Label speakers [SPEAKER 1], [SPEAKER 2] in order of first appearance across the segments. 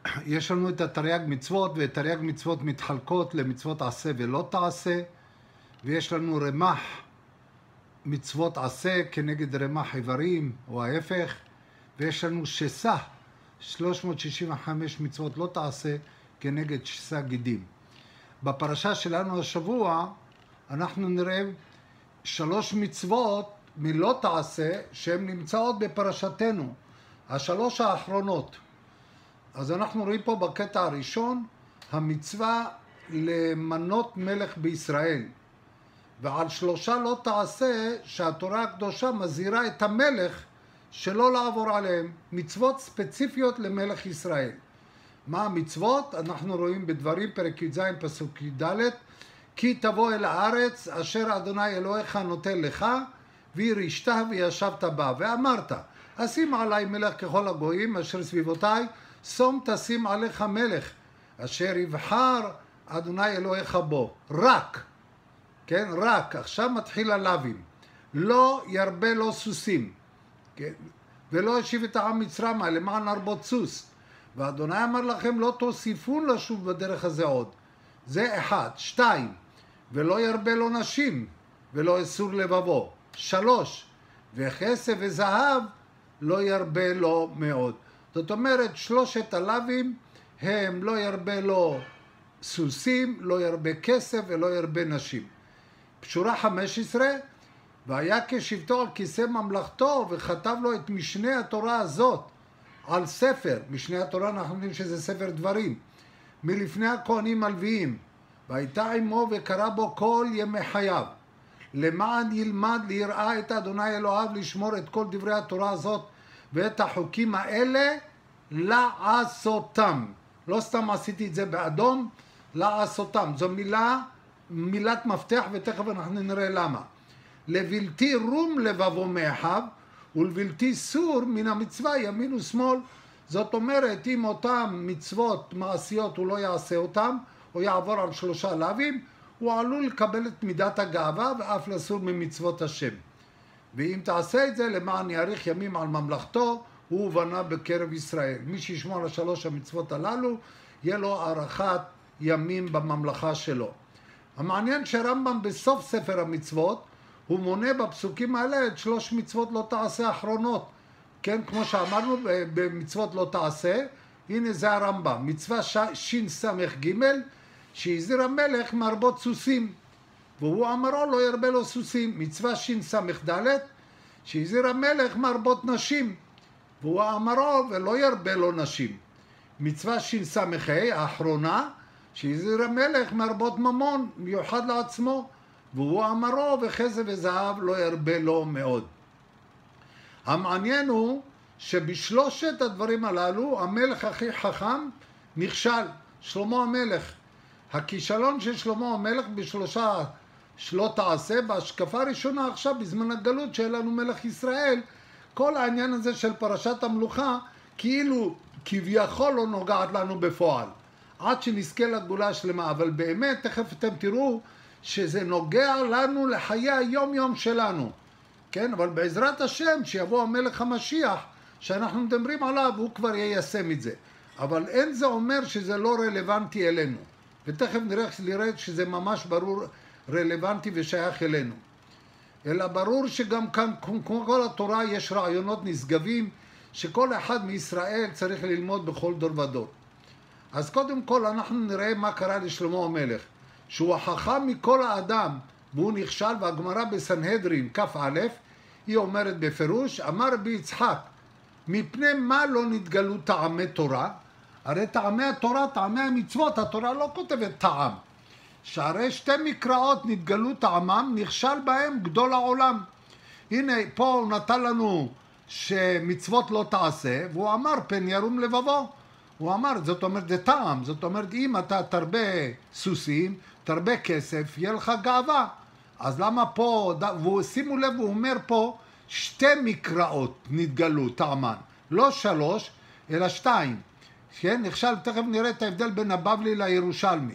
[SPEAKER 1] יש לנו את התרי"ג מצוות, ותרי"ג מצוות מתחלקות למצוות עשה ולא תעשה, ויש לנו רמ"ח מצוות עשה כנגד רמ"ח איברים, או ההפך, ויש לנו שס"ה, 365 מצוות לא תעשה כנגד שס"ה גידים. בפרשה שלנו השבוע אנחנו נראה 3 מצוות מלא תעשה שהן נמצאות בפרשתנו, 3 האחרונות. אז אנחנו רואים פה בקטע הראשון, המצווה למנות מלך בישראל. ועל 3 לא תעשה שהתורה הקדושה מזהירה את המלך שלא לעבור עליהם. מצוות ספציפיות למלך ישראל. מה המצוות? אנחנו רואים בדברים פרק י"ז פסוק י"ד, כי תבוא אל הארץ אשר אדוני אלוהיך נותן לך, וירשת וישבת בה, ואמרת, אשים עלי מלך ככל הגויים אשר סביבותיי, שום תשים עליך מלך אשר יבחר אדוני אלוהיך בו. רק, כן, רק, עכשיו מתחיל הלווים. לא ירבה לו סוסים, כן? ולא ישיב את העם מצרמה למען הרבות סוס. ואדוני אמר לכם לא תוסיפון לשוב בדרך הזה עוד. זה 1. 2. ולא ירבה לו נשים ולא יסור לבבו. 3. וכסף וזהב לא ירבה לו מאוד. זאת אומרת 3 הלווים הם לא ירבה לו סוסים, לא ירבה כסף ולא ירבה נשים. בשורה 15, והיה כשבתו על כיסא ממלכתו וכתב לו את משנה התורה הזאת על ספר. משנה התורה אנחנו יודעים שזה ספר דברים, מלפני הכהנים הלוויים, והייתה עמו וקרא בו כל ימי חייו, למען ילמד ליראה את אדוני אלוהיו, לשמור את כל דברי התורה הזאת ואת החוקים האלה לעשותם. לא סתם עשיתי את זה באדום, לעשותם. זו מילת מפתח, ותכף אנחנו נראה למה. לבלתי רום לבבו מאחיו ולבלתי סור מן המצווה ימין ושמאל. זאת אומרת, אם אותם מצוות מעשיות הוא לא יעשה אותם, או יעבור על 3 לווים, הוא עלול לקבל את מידת הגאווה ואף לסור ממצוות השם. ואם תעשה את זה למען יאריך ימים על ממלכתו, הוא בנה בקרב ישראל. מי שישמור על 3 המצוות הללו, יהיה לו הארכת ימים בממלכה שלו. המעניין שרמב"ם בסוף ספר המצוות, הוא מונה בפסוקים האלה את 3 מצוות לא תעשה האחרונות. כן, כמו שאמרנו במצוות לא תעשה, הנה זה הרמב"ם. מצווה שס"ג, שהזהיר המלך מהרבות סוסים, והוא אמרו לא ירבה לו סוסים. מצווה שס"ד, שהזהיר המלך מהרבות נשים, והוא אמרו ולא ירבה לו נשים. מצווה שס"ה האחרונה, שהזהיר המלך מהרבות ממון מיוחד לעצמו, והוא אמרו וכסף וזהב לא ירבה לו מאוד. המעניין הוא שבשלושת הדברים הללו המלך הכי חכם נכשל, שלמה המלך. הכישלון של שלמה המלך ב3 שלא תעשה, בהשקפה הראשונה עכשיו בזמן הגלות שאין לנו מלך ישראל, כל העניין הזה של פרשת המלוכה כאילו כביכול לא נוגעת לנו בפועל עד שנזכה לגאולה השלמה, אבל באמת תכף אתם תראו שזה נוגע לנו לחיי היום יום שלנו, כן? אבל בעזרת השם שיבוא המלך המשיח שאנחנו מדברים עליו, הוא כבר יישם את זה. אבל אין זה אומר שזה לא רלוונטי אלינו, ותכף נראה שזה ממש ברור רלוונטי ושייך אלינו. אלא ברור שגם כאן, כמו כל התורה, יש רעיונות נשגבים שכל אחד מישראל צריך ללמוד בכל דור ודור. אז קודם כל אנחנו נראה מה קרה לשלמה המלך, שהוא החכם מכל האדם והוא נכשל. והגמרא בסנהדרין כ"א היא אומרת בפירוש, אמר רבי יצחק, מפני מה לא נתגלו טעמי תורה? הרי טעמי התורה, טעמי המצוות, התורה לא כותבת טעם. שהרי 2 מקראות נתגלו טעמם, נכשל בהם גדול העולם. הנה פה הוא נתן לנו שמצוות לא תעשה, והוא אמר פן ירום לבבו. הוא אמר, זאת אומרת זה טעם, זאת אומרת אם אתה תרבה סוסים, תרבה כסף, יהיה לך גאווה. אז למה פה, ושימו לב, הוא אומר פה 2 מקראות נתגלו טעמן, לא 3 אלא 2. כן, נכשל, תכף נראה את ההבדל בין הבבלי לירושלמי.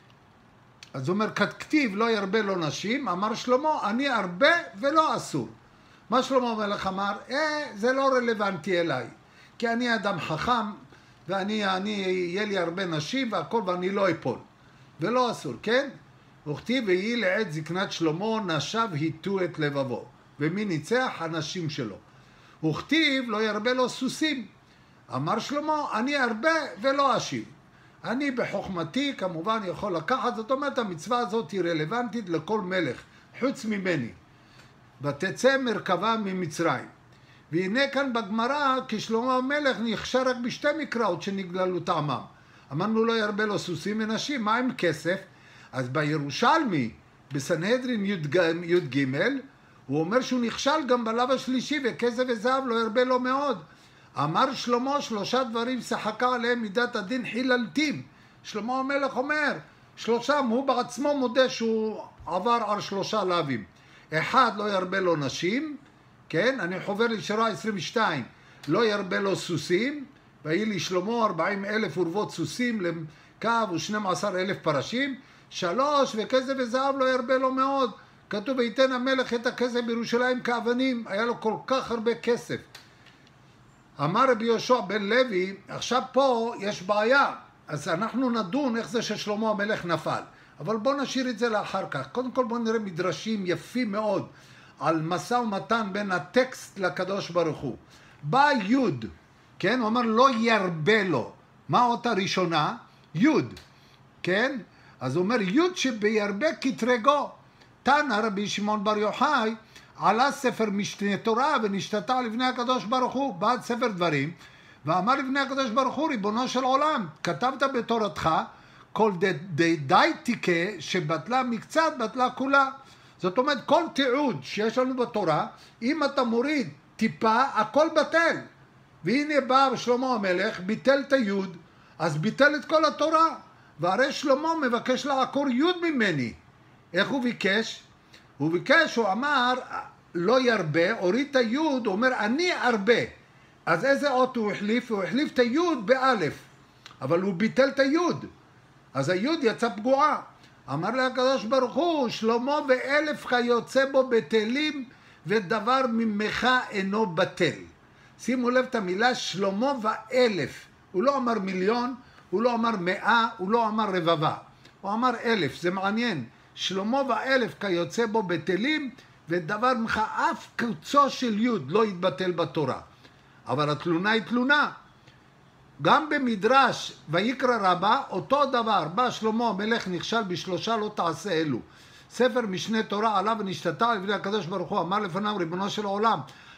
[SPEAKER 1] אז הוא אומר, כתכתיב לא ירבה לו נשים, אמר שלמה, אני ארבה ולא אסור. מה שלמה המלך אמר? זה לא רלוונטי אליי, כי אני אדם חכם, יהיה לי הרבה נשים והכל ואני לא אפול. ולא אסור, כן? וכתיב ויהי לעת זקנת שלמה נשיו היטו את לבבו. ומי ניצח? הנשים שלו. וכתיב לא ירבה לו סוסים. אמר שלמה, אני ארבה ולא אשיב. אני בחוכמתי כמובן יכול לקחת, זאת אומרת המצווה הזאת היא רלוונטית לכל מלך, חוץ ממני. ותצא מרכבה ממצרים. והנה כאן בגמרא, כשלמה המלך נכשר רק בשתי מקראות שנגללו טעמם. אמרנו לא ירבה לו סוסים ונשים, מה עם כסף? אז בירושלמי, בסנהדרין י"ג, הוא אומר שהוא נכשל גם בלאו השלישי, וכסף וזהב לא ירבה לו מאוד. אמר שלמה 3 דברים שחקה עליהם מידת הדין חיללתים. שלמה המלך אומר, 3, הוא בעצמו מודה שהוא עבר על 3 לאווים. 1, לא ירבה לו נשים, כן? אני חובר לשירה 22, לא ירבה לו סוסים, ויהי לי שלמה 40,000 אורבות סוסים לקו ו12,000 פרשים. 3, וכסף וזהב לא ירבה לו מאוד. כתוב ויתן המלך את הכסף בירושלים כאבנים, היה לו כל כך הרבה כסף. אמר רבי יהושע בן לוי, עכשיו פה יש בעיה, אז אנחנו נדון איך זה ששלמה המלך נפל. אבל בוא נשאיר את זה לאחר כך. קודם כל בוא נראה מדרשים יפים מאוד על משא ומתן בין הטקסט לקדוש ברוך הוא. בא יוד, כן? הוא אמר לא ירבה לו. מה אותה ראשונה? יוד, כן? אז הוא אומר יוד שבירבה כתרגו. תנא רבי שמעון בר יוחאי עלה ספר משנה תורה ונשתתה לבני הקדוש ברוך הוא, בעד ספר דברים, ואמר לבני הקדוש ברוך הוא, ריבונו של עולם, כתבת בתורתך, כל דייתיקה שבטלה מקצת, בטלה כולה. זאת אומרת, כל תיעוד שיש לנו בתורה, אם אתה מוריד טיפה, הכל בטל. והנה בא שלמה המלך, ביטל את היוד, אז ביטל את כל התורה. והרי שלמה מבקש לעקור יוד ממני. איך הוא ביקש? הוא ביקש, הוא אמר, לא ירבה, הוריד את היוד, הוא אומר, אני ארבה. אז איזה אות הוא החליף? הוא החליף את היוד באלף. אבל הוא ביטל את היוד. אז היוד יצא פגועה. אמר לה הקדוש ברוך הוא, שלמה ו1,000 כיוצא בו בטלים, ודבר ממך אינו בטל. שימו לב את המילה שלמה ו1,000. הוא לא אמר מיליון, הוא לא אמר 100, הוא לא אמר רבבה. הוא אמר 1,000, זה מעניין. שלמה ו1,000 כיוצא בו בטלים, ודבר ממך אף קוצו של יוד לא יתבטל בתורה. אבל התלונה היא תלונה. גם במדרש ויקרא רבה, אותו דבר, בא שלמה המלך נכשל ב3 לא תעשה אלו. ספר משנה תורה עליו ונשתתה לפני הקדוש ברוך הוא, אמר לפניו ריבונו של העולם,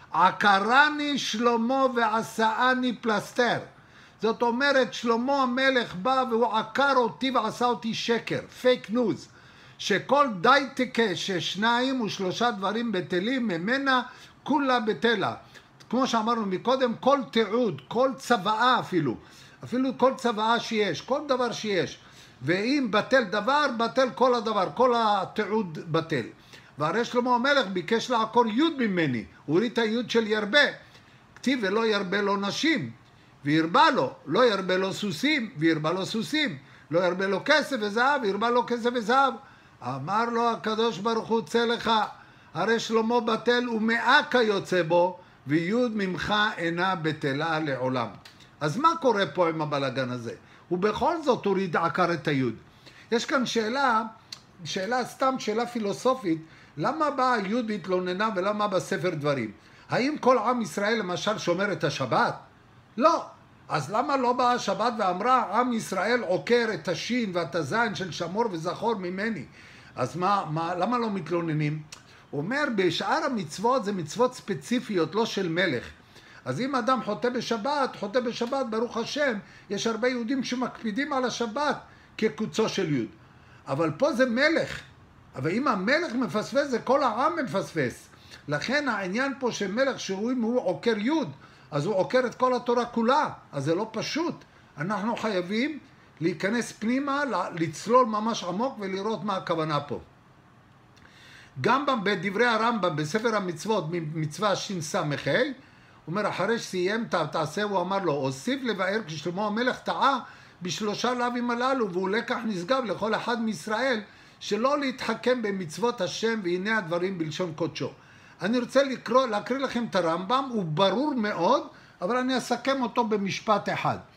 [SPEAKER 1] עקרני שלמה ועשאני פלסטר. זאת אומרת, שלמה המלך בא והוא עקר אותי ועשה אותי שקר, פייק ניוז. שכל דייתיקה ששניים ו3 דברים בטלים ממנה כולה בטלה. כמו שאמרנו מקודם, כל תיעוד, כל צוואה אפילו כל צוואה שיש, כל דבר שיש. ואם בטל דבר, בטל כל הדבר, כל התיעוד בטל. והרי שלמה המלך ביקש לעקור יוד ממני, הוא הוריד את היוד של ירבה. כתיב ולא ירבה לו נשים, וירבה לו, לא ירבה לו סוסים, וירבה לו סוסים. לא ירבה לו כסף וזהב, וירבה לו כסף וזהב. אמר לו הקדוש ברוך הוא, צא לך, הרי שלמה בטל ומאה כיוצא בו, ויוד ממך אינה בטלה לעולם. אז מה קורה פה עם הבלגן הזה? ובכל זאת הוריד עקר את היוד. יש כאן שאלה פילוסופית, למה באה היוד והתלוננה ולמה בספר דברים? האם כל עם ישראל למשל שומר את השבת? לא. אז למה לא באה השבת ואמרה, עם ישראל עוקר את השין ואת הזין של שמור וזכור ממני? אז למה לא מתלוננים? הוא אומר, בשאר המצוות זה מצוות ספציפיות, לא של מלך. אז אם אדם חוטא בשבת, ברוך השם, יש הרבה יהודים שמקפידים על השבת כקוצו של יוד. אבל פה זה מלך. אבל אם המלך מפספס, זה כל העם מפספס. לכן העניין פה של מלך, אם הוא עוקר יוד, אז הוא עוקר את כל התורה כולה. אז זה לא פשוט. אנחנו חייבים להיכנס פנימה, לצלול ממש עמוק ולראות מה הכוונה פה. גם בדברי הרמב"ם, בספר המצוות, מצווה שס"ה, הוא אומר, אחרי שסיים תעשה, הוא אמר לו, הוסיף לבאר כששלמה המלך טעה ב3 לאווים הללו, והוא לקח נשגב לכל אחד מישראל, שלא להתחכם במצוות השם, והנה הדברים בלשון קודשו. אני רוצה להקריא לכם את הרמב"ם, הוא ברור מאוד, אבל אני אסכם אותו במשפט אחד.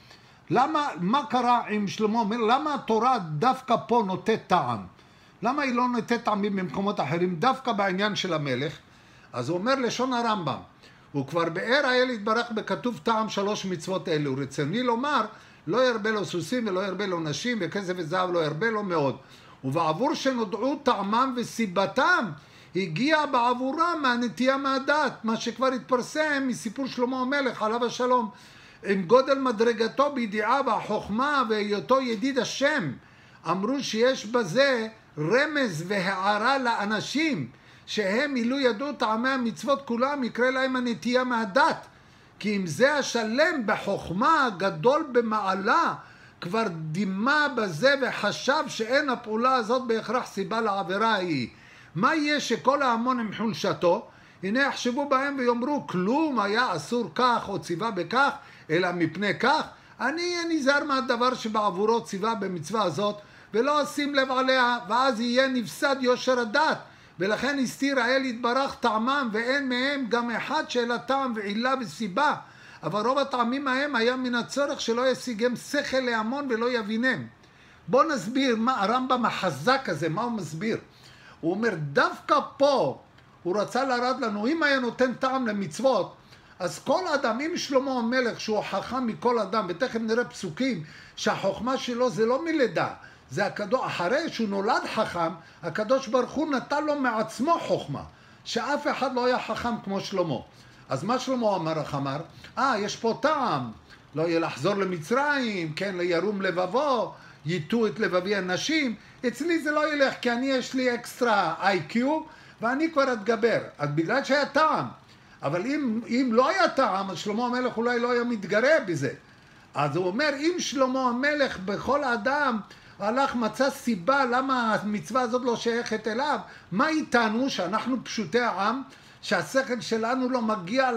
[SPEAKER 1] מה קרה עם שלמה המלך? למה התורה דווקא פה נותנת טעם? למה היא לא נותנת טעמים במקומות אחרים, דווקא בעניין של המלך? אז הוא אומר לשון הרמב"ם, הוא כבר באר האל יתברך בכתוב טעם 3 מצוות אלו, רצוני לומר, לא ירבה לו סוסים ולא ירבה לו נשים, וכסף וזהב לא ירבה לו מאוד. ובעבור שנודעו טעמם וסיבתם, הגיע בעבורם מהנטייה מהדת, מה שכבר התפרסם מסיפור שלמה המלך עליו השלום, עם גודל מדרגתו בידיעה והחוכמה והיותו ידיד השם. אמרו שיש בזה רמז והערה לאנשים, שהם אילו ידעו טעמי המצוות כולם, יקרה להם הנטייה מהדת. כי אם זה השלם בחוכמה גדול במעלה, כבר דימה בזה וחשב שאין הפעולה הזאת בהכרח סיבה לעבירה ההיא. מה יהיה שכל ההמון עם חולשתו? הנה יחשבו בהם ויאמרו, כלום היה אסור כך או ציווה בכך, אלא מפני כך. אני אהיה נזהר מהדבר שבעבורו ציווה במצווה הזאת, ולא אשים לב עליה, ואז יהיה נפסד יושר הדת. ולכן הסתיר האל יתברך טעמם, ואין מהם גם אחד שאלה טעם ועילה וסיבה. אבל רוב הטעמים ההם היה מן הצורך שלא ישיגם שכל להמון ולא יבינם. בוא נסביר מה הרמב"ם החזק הזה, מה הוא מסביר. הוא אומר, דווקא פה הוא רצה להראות לנו, אם היה נותן טעם למצוות, אז כל אדם, אם שלמה המלך שהוא חכם מכל אדם, ותכף נראה פסוקים שהחוכמה שלו זה לא מלידה, זה הקדוש, אחרי שהוא נולד חכם, הקדוש ברוך הוא נתן לו מעצמו חוכמה, שאף אחד לא היה חכם כמו שלמה. אז מה שלמה אמר, אמר, יש פה טעם, לא יהיה לחזור למצרים, כן, לירום לבבו, ייתו את לבבי הנשים. אצלי זה לא ילך, כי אני יש לי אקסטרה איי-קיו, ואני כבר אתגבר. אז בגלל שהיה טעם. אבל אם לא היה טעם, אז שלמה המלך אולי לא היה מתגרה בזה. אז הוא אומר, אם שלמה המלך בכל אדם הלך מצא סיבה למה המצווה הזאת לא שייכת אליו, מה איתנו שאנחנו פשוטי העם, שהשכל שלנו לא מגיע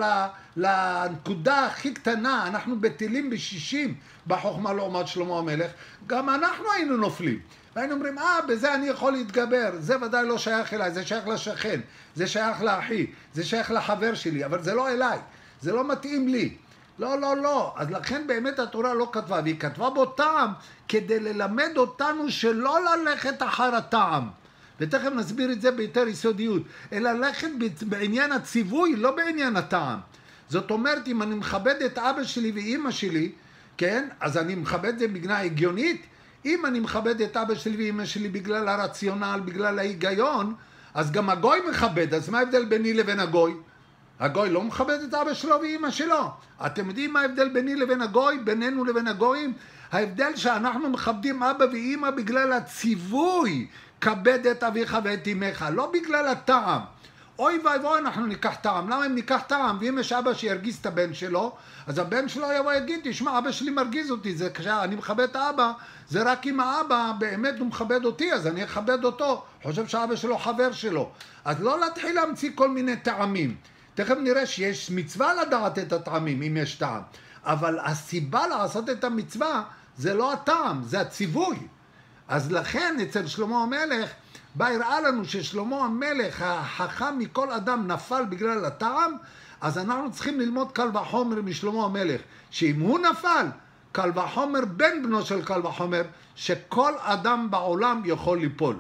[SPEAKER 1] לנקודה הכי קטנה, אנחנו בטלים ב60 בחוכמה לעומת שלמה המלך, גם אנחנו היינו נופלים. והיינו אומרים, בזה אני יכול להתגבר, זה ודאי לא שייך אליי, זה שייך לשכן, זה שייך לאחי, זה שייך לחבר שלי, אבל זה לא אליי, זה לא מתאים לי. לא, לא, לא. אז לכן באמת התורה לא כתבה, והיא כתבה בו טעם כדי ללמד אותנו שלא ללכת אחר הטעם. ותכף נסביר את זה ביותר יסודיות, אלא ללכת בעניין הציווי, לא בעניין הטעם. זאת אומרת, אם אני מכבד את אבא שלי ואמא שלי, כן, אז אני מכבד את זה בגלל הגיונית. אם אני מכבד את אבא שלי ואמא שלי בגלל הרציונל, בגלל ההיגיון, אז גם הגוי מכבד. אז מה ההבדל ביני לבין הגוי? הגוי לא מכבד את אבא שלו ואמא שלו. אתם יודעים מה ההבדל ביני לבין הגוי, בינינו לבין הגויים? ההבדל שאנחנו מכבדים אבא ואמא בגלל הציווי, כבד את אביך ואת אמך, לא בגלל הטעם. אוי ואבוי, אנחנו ניקח טעם. למה אם ניקח טעם? ואם יש אבא שירגיז את הבן שלו, אז הבן שלו יבוא יגיד, תשמע, אבא שלי מרגיז אותי, זה כשאני מכבד את האבא, זה רק אם האבא באמת הוא מכבד אותי, אז אני אכבד אותו, חושב שאבא שלו חבר שלו. אז לא להתחיל להמציא כל מיני טעמים. תכף נראה שיש מצווה לדעת את הטעמים, אם יש טעם. אבל הסיבה לעשות את המצווה זה לא הטעם, זה הציווי. אז לכן אצל שלמה המלך, בא הראה לנו ששלמה המלך החכם מכל אדם נפל בגלל הטעם, אז אנחנו צריכים ללמוד קל וחומר משלמה המלך, שאם הוא נפל, קל וחומר בן בנו של קל וחומר, שכל אדם בעולם יכול ליפול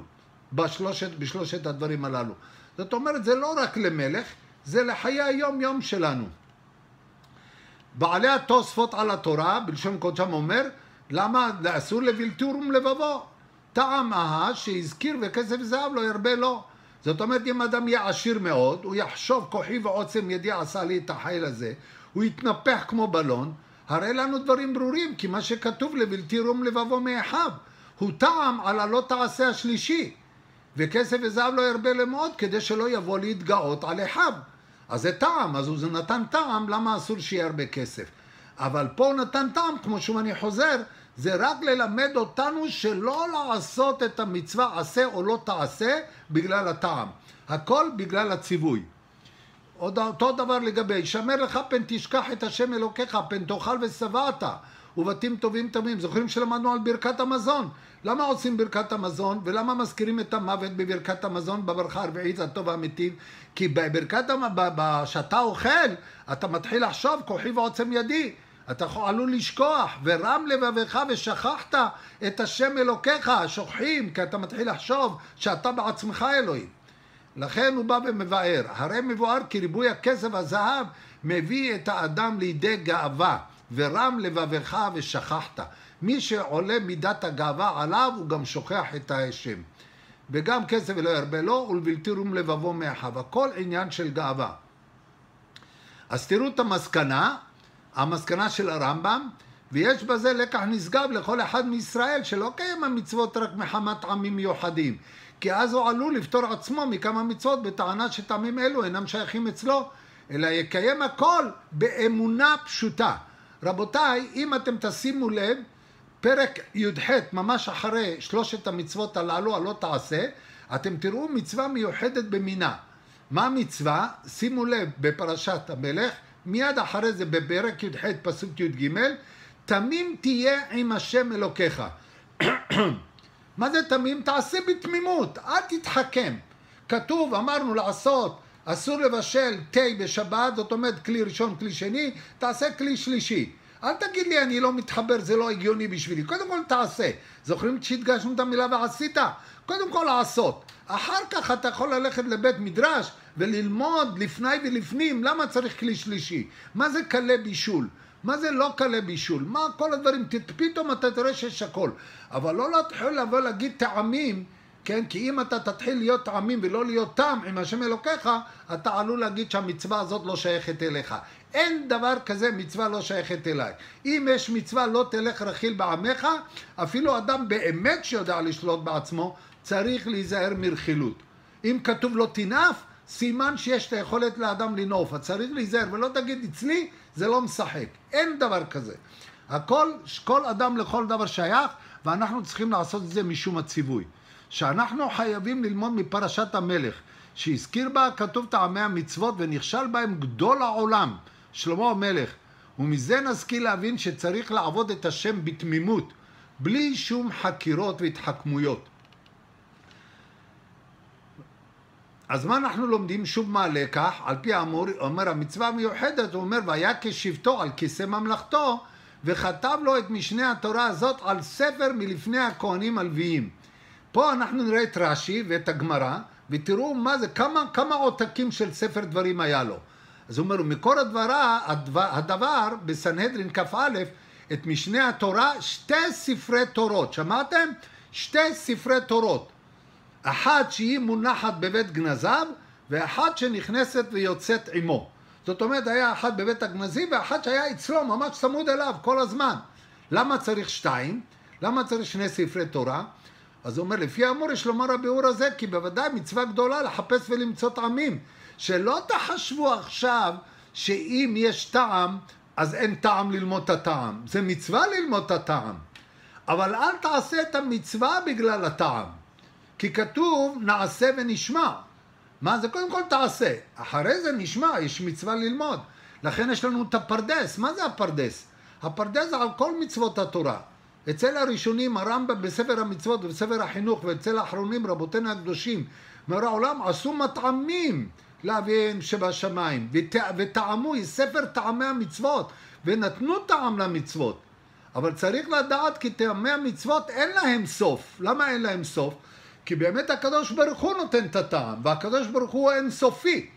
[SPEAKER 1] בשלושת הדברים הללו. זאת אומרת, זה לא רק למלך, זה לחיי היום יום שלנו. בעלי התוספות על התורה, בלשון קודשם אומר, למה אסור לבלתי רום לבבו? טעם שהזכיר וכסף וזהב לא ירבה לו. זאת אומרת, אם אדם יהיה עשיר מאוד, הוא יחשוב כוחי ועוצם ידי עשה לי את החיל הזה, הוא יתנפח כמו בלון, הרי לנו דברים ברורים, כי מה שכתוב לבלתי רום לבבו מאחיו, הוא טעם על הלא תעשה השלישי, וכסף וזהב לא ירבה למאוד, כדי שלא יבוא להתגאות על אחיו. אז זה טעם, אז הוא נתן טעם, למה אסור שיהיה הרבה כסף? אבל פה הוא נתן טעם, כמו שוב אני חוזר, זה רק ללמד אותנו שלא לעשות את המצווה עשה או לא תעשה בגלל הטעם. הכל בגלל הציווי. אותו דבר לגבי, שמר לך פן תשכח את השם אלוקיך, פן תאכל ושבעת, ובתים טובים תמים. זוכרים שלמדנו על ברכת המזון? למה עושים ברכת המזון? ולמה מזכירים את המוות בברכת המזון בברכה הרביעית, הטוב והמיטיב? כי בברכת שאתה אוכל, אתה מתחיל לחשוב, כוחי ועוצם ידי. אתה עלול לשכוח, ורם לבבך ושכחת את השם אלוקיך, שוכחים, כי אתה מתחיל לחשוב שאתה בעצמך אלוהים. לכן הוא בא ומבאר, הרי מבואר כי ריבוי הכסף והזהב מביא את האדם לידי גאווה, ורם לבבך ושכחת. מי שעולה מידת הגאווה עליו, הוא גם שוכח את השם. וגם כסף ולא ירבה לו, ולבלתי רום לבבו מאחיו. הכל עניין של גאווה. אז תראו את המסקנה של הרמב"ם, ויש בזה לקח נשגב לכל אחד מישראל, שלא קיים המצוות רק מחמת עמים מיוחדים, כי אז הוא עלול לפתור עצמו מכמה מצוות בטענה שטעמים אלו אינם שייכים אצלו, אלא יקיים הכל באמונה פשוטה. רבותיי, אם אתם תשימו לב, פרק י"ח, ממש אחרי 3 המצוות הללו, הלא תעשה, אתם תראו מצווה מיוחדת במינה. מה המצווה? שימו לב, בפרשת המלך, מיד אחרי זה בפרק י"ח פסוק י"ג, תמים תהיה עם השם אלוקיך. מה זה תמים? תעשה בתמימות, אל תתחכם. כתוב, אמרנו לעשות, אסור לבשל תה בשבת, זאת אומרת כלי ראשון, כלי שני, תעשה כלי שלישי. אל תגיד לי אני לא מתחבר, זה לא הגיוני בשבילי. קודם כל תעשה. זוכרים שהדגשנו את המילה ועשית? קודם כל לעשות. אחר כך אתה יכול ללכת לבית מדרש וללמוד לפני ולפנים למה צריך כלי שלישי. מה זה קלה בישול? מה זה לא קלה בישול? מה כל הדברים? פתאום אתה תראה שיש הכל. אבל לא להתחיל לבוא להגיד טעמים, כן? כי אם אתה תתחיל להיות טעמים ולא להיות טעם עם השם אלוקיך, אתה עלול להגיד שהמצווה הזאת לא שייכת אליך. אין דבר כזה מצווה לא שייכת אליי. אם יש מצווה לא תלך רכיל בעמך, אפילו אדם באמת שיודע לשלוט בעצמו, צריך להיזהר מרכילות. אם כתוב לא תנאף, סימן שיש את היכולת לאדם לנאוף. אז צריך להיזהר ולא תגיד אצלי, זה לא משחק. אין דבר כזה. כל אדם לכל דבר שייך, ואנחנו צריכים לעשות את זה משום הציווי. שאנחנו חייבים ללמוד מפרשת המלך, שהזכיר בה כתוב טעמי המצוות ונכשל בהם גדול העולם, שלמה המלך. ומזה נשכיל להבין שצריך לעבוד את השם בתמימות, בלי שום חקירות והתחכמויות. אז מה אנחנו לומדים? שוב מה הלקח? על פי האמור, אומר המצווה המיוחדת, הוא אומר, והיה כשבתו על כיסא ממלכתו, וכתב לו את משנה התורה הזאת על ספר מלפני הכהנים הלוויים. פה אנחנו נראה את רש"י ואת הגמרא, ותראו מה זה, כמה עותקים של ספר דברים היה לו. אז הוא אומר, מקור הדבר בסנהדרין כ"א, את משנה התורה, 2 ספרי תורות. שמעתם? 2 ספרי תורות. אחת שהיא מונחת בבית גנזיו, ואחת שנכנסת ויוצאת עמו. זאת אומרת, היה אחד בבית הגנזי, ואחת שהיה אצלו, ממש צמוד אליו כל הזמן. למה צריך 2? למה צריך 2 ספרי תורה? אז הוא אומר, לפי האמור יש לומר הביאור הזה, כי בוודאי מצווה גדולה לחפש ולמצוא טעמים. שלא תחשבו עכשיו שאם יש טעם, אז אין טעם ללמוד את הטעם. זה מצווה ללמוד את הטעם. אבל אל תעשה את המצווה בגלל הטעם. כי כתוב נעשה ונשמע. מה זה? קודם כל תעשה. אחרי זה נשמע, יש מצווה ללמוד. לכן יש לנו את הפרדס. מה זה הפרדס? הפרדס זה על כל מצוות התורה. אצל הראשונים, הרמב"ם בספר המצוות ובספר החינוך, ואצל האחרונים רבותינו הקדושים מהעולם עשו מטעמים לאביהם שבשמיים, וטעמו, ספר טעמי המצוות, ונתנו טעם למצוות. אבל צריך לדעת כי טעמי המצוות אין להם סוף. למה אין להם סוף? כי באמת הקדוש ברוך הוא נותן את הטעם, והקדוש ברוך הוא אין סופי.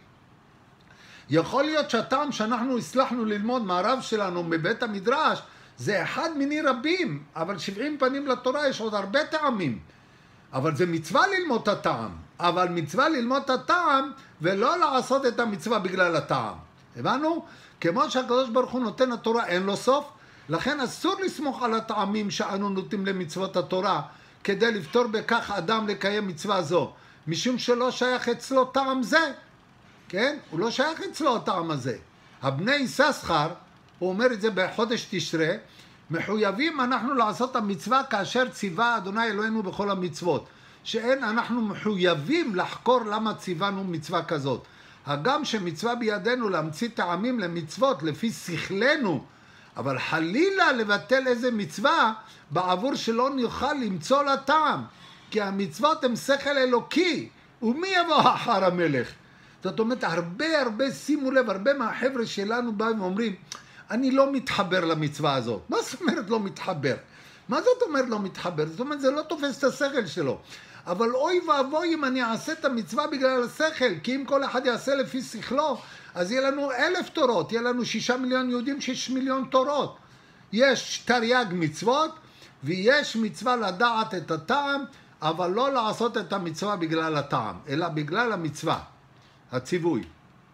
[SPEAKER 1] יכול להיות שהטעם שאנחנו הצלחנו ללמוד מהרב שלנו מבית המדרש, זה אחד מיני רבים, אבל 70 פנים לתורה יש עוד הרבה טעמים. אבל זה מצווה ללמוד את הטעם. אבל מצווה ללמוד את הטעם ולא לעשות את המצווה בגלל הטעם. הבנו? כמו שהקדוש ברוך הוא נותן התורה אין לו סוף, לכן אסור לסמוך על הטעמים שאנו נותנים למצוות התורה, כדי לפתור בכך אדם לקיים מצווה זו. משום שלא שייך אצלו טעם זה. כן? הוא לא שייך אצלו הטעם הזה. הבני יששכר, הוא אומר את זה בחודש תשרה, מחויבים אנחנו לעשות המצווה כאשר ציווה אדוני אלוהינו בכל המצוות. שאין אנחנו מחויבים לחקור למה ציוונו מצווה כזאת. הגם שמצווה בידינו להמציא טעמים למצוות לפי שכלנו, אבל חלילה לבטל איזה מצווה בעבור שלא נוכל למצוא לה טעם. כי המצוות הם שכל אלוקי, ומי יבוא אחר המלך? זאת אומרת, הרבה, שימו לב, הרבה מהחבר'ה שלנו באים ואומרים, אני לא מתחבר למצווה הזאת. מה זאת אומרת לא מתחבר? מה זאת אומרת לא מתחבר? זאת אומרת, זה לא תופס את השכל שלו. אבל אוי ואבוי אם אני אעשה את המצווה בגלל השכל, כי אם כל אחד יעשה לפי שכלו, אז יהיה לנו 1,000 תורות, יהיה לנו 6 מיליון יהודים, 6 מיליון תורות. יש תרי"ג מצוות, ויש מצווה לדעת את הטעם, אבל לא לעשות את המצווה בגלל הטעם, אלא בגלל המצווה, הציווי.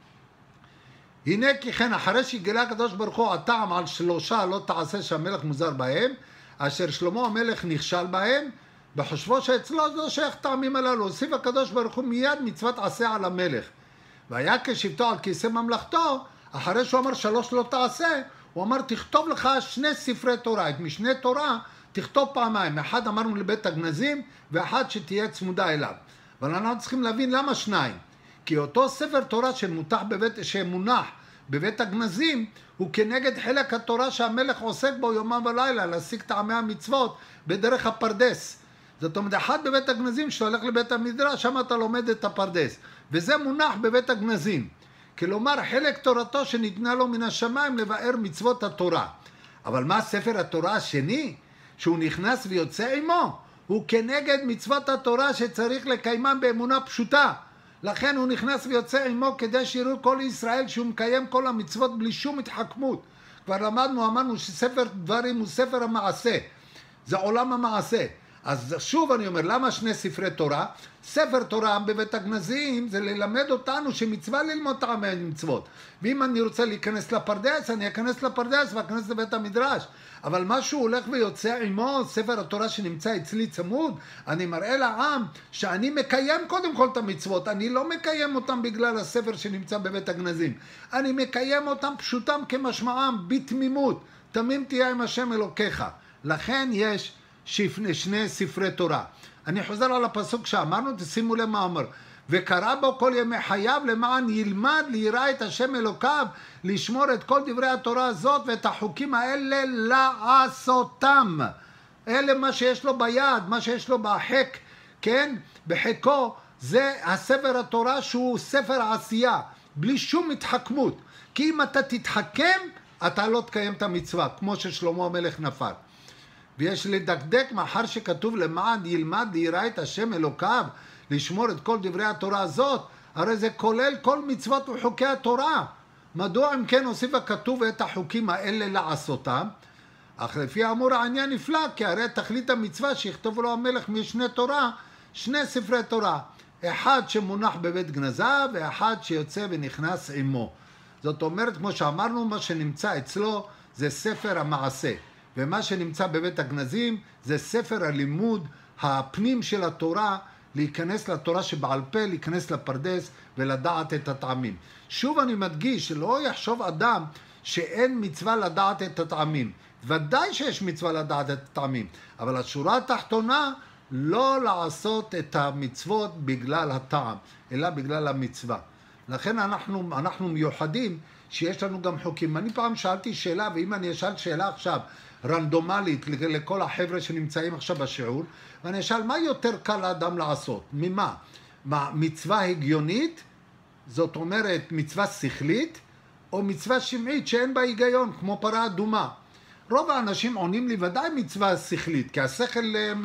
[SPEAKER 1] הנה כי כן, אחרי שגילה הקדוש ברוך הוא הטעם על 3 לא תעשה שהמלך מוזר בהם, אשר שלמה המלך נכשל בהם, בחושבו שאצלו לא שייך טעמים הללו. הוסיף הקדוש ברוך הוא מיד מצוות עשה על המלך. והיה כשבתו על כיסא ממלכתו, אחרי שהוא אמר 3 לא תעשה, הוא אמר תכתוב לך 2 ספרי תורה, את משנה תורה תכתוב פעמיים, אחד אמרנו לבית הגנזים ואחד שתהיה צמודה אליו. אבל אנחנו צריכים להבין למה 2, כי אותו ספר תורה שמונח בבית הגנזים הוא כנגד חלק התורה שהמלך עוסק בו יומם ולילה, להשיג טעמי המצוות בדרך הפרדס. זאת אומרת, אחד בבית הגנזים שאתה הולך לבית המדרש, שם אתה לומד את הפרדס, וזה מונח בבית הגנזים. כלומר, חלק תורתו שניתנה לו מן השמיים לבאר מצוות התורה. אבל מה ספר התורה השני? שהוא נכנס ויוצא עמו, הוא כנגד מצוות התורה שצריך לקיימם באמונה פשוטה. לכן הוא נכנס ויוצא עמו כדי שיראו כל ישראל שהוא מקיים כל המצוות בלי שום התחכמות. כבר למדנו, אמרנו שספר דברים הוא ספר המעשה, זה עולם המעשה. אז שוב אני אומר, למה 2 ספרי תורה? ספר תורה בבית הגנזים זה ללמד אותנו שמצווה ללמוד טעמי מצוות. ואם אני רוצה להיכנס לפרדס, אני אכנס לפרדס ואכנס לבית המדרש. אבל מה שהוא הולך ויוצא עמו, ספר התורה שנמצא אצלי צמוד, אני מראה לעם שאני מקיים קודם כל את המצוות. אני לא מקיים אותם בגלל הספר שנמצא בבית הגנזים. אני מקיים אותם פשוטם כמשמעם, בתמימות. תמים תהיה עם השם אלוקיך. לכן יש 2 ספרי תורה. אני חוזר על הפסוק שאמרנו, תשימו לב מה אומר. וקרא בו כל ימי חייו למען ילמד ליראה את השם אלוקיו, לשמור את כל דברי התורה הזאת ואת החוקים האלה לעשותם. אלה מה שיש לו ביד, מה שיש לו בחק, כן? בחקו, זה הספר התורה שהוא ספר העשייה, בלי שום התחכמות. כי אם אתה תתחכם, אתה לא תקיים את המצווה, כמו ששלמה המלך נפל. ויש לדקדק מאחר שכתוב למען ילמד ליראה את השם אלוקיו, לשמור את כל דברי התורה הזאת, הרי זה כולל כל מצוות וחוקי התורה. מדוע אם כן הוסיף הכתוב את החוקים האלה לעשותם? אך לפי האמור העניין נפלא, כי הרי תכלית המצווה שיכתוב לו המלך משנה תורה, 2 ספרי תורה, אחד שמונח בבית גנזיו ואחד שיוצא ונכנס עמו. זאת אומרת, כמו שאמרנו, מה שנמצא אצלו זה ספר המעשה, ומה שנמצא בבית הגנזים זה ספר הלימוד הפנים של התורה, להיכנס לתורה שבעל פה, להיכנס לפרדס ולדעת את הטעמים. שוב אני מדגיש, שלא יחשוב אדם שאין מצווה לדעת את הטעמים. ודאי שיש מצווה לדעת את הטעמים, אבל השורה התחתונה, לא לעשות את המצוות בגלל הטעם, אלא בגלל המצווה. לכן אנחנו מיוחדים שיש לנו גם חוקים. אני פעם שאלתי שאלה, ואם אני אשאל שאלה עכשיו רנדומלית לכל החבר'ה שנמצאים עכשיו בשיעור, ואני אשאל מה יותר קל לאדם לעשות? ממה? מצווה הגיונית, זאת אומרת מצווה שכלית, או מצווה שמעית שאין בה היגיון, כמו פרה אדומה? רוב האנשים עונים לי ודאי מצווה שכלית, כי השכל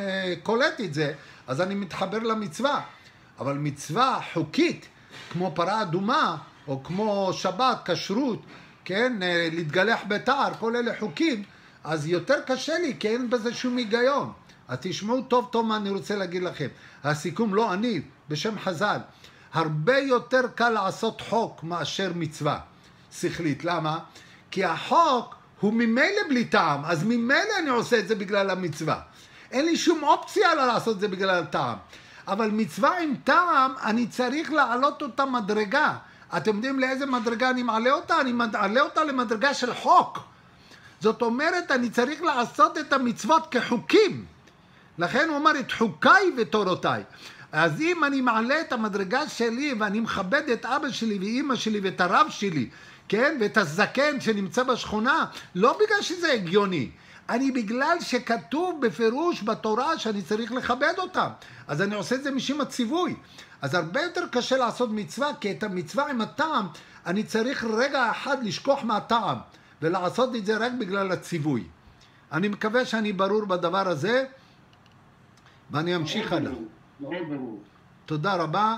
[SPEAKER 1] קולט את זה, אז אני מתחבר למצווה. אבל מצווה חוקית, כמו פרה אדומה, או כמו שבת, כשרות, כן, להתגלח בתער, כל אלה חוקים, אז יותר קשה לי, כי אין בזה שום היגיון. אז תשמעו טוב טוב מה אני רוצה להגיד לכם. הסיכום לא אני, בשם חז"ל. הרבה יותר קל לעשות חוק מאשר מצווה שכלית. למה? כי החוק הוא ממילא בלי טעם, אז ממילא אני עושה את זה בגלל המצווה. אין לי שום אופציה לעשות את זה בגלל הטעם. אבל מצווה עם טעם, אני צריך להעלות אותה מדרגה. אתם יודעים לאיזה מדרגה אני מעלה אותה? אני מעלה אותה למדרגה של חוק. זאת אומרת, אני צריך לעשות את המצוות כחוקים. לכן הוא אומר, את חוקיי ותורותיי. אז אם אני מעלה את המדרגה שלי, ואני מכבד את אבא שלי ואמא שלי ואת הרב שלי, כן? ואת הזקן שנמצא בשכונה, לא בגלל שזה הגיוני. אני בגלל שכתוב בפירוש בתורה שאני צריך לכבד אותם. אז אני עושה את זה משום הציווי. אז הרבה יותר קשה לעשות מצווה, כי את המצווה עם הטעם, אני צריך רגע אחד לשכוח מהטעם. ולעשות את זה רק בגלל הציווי. אני מקווה שאני ברור בדבר הזה, ואני אמשיך הלאה.
[SPEAKER 2] מאוד ברור.
[SPEAKER 1] תודה רבה.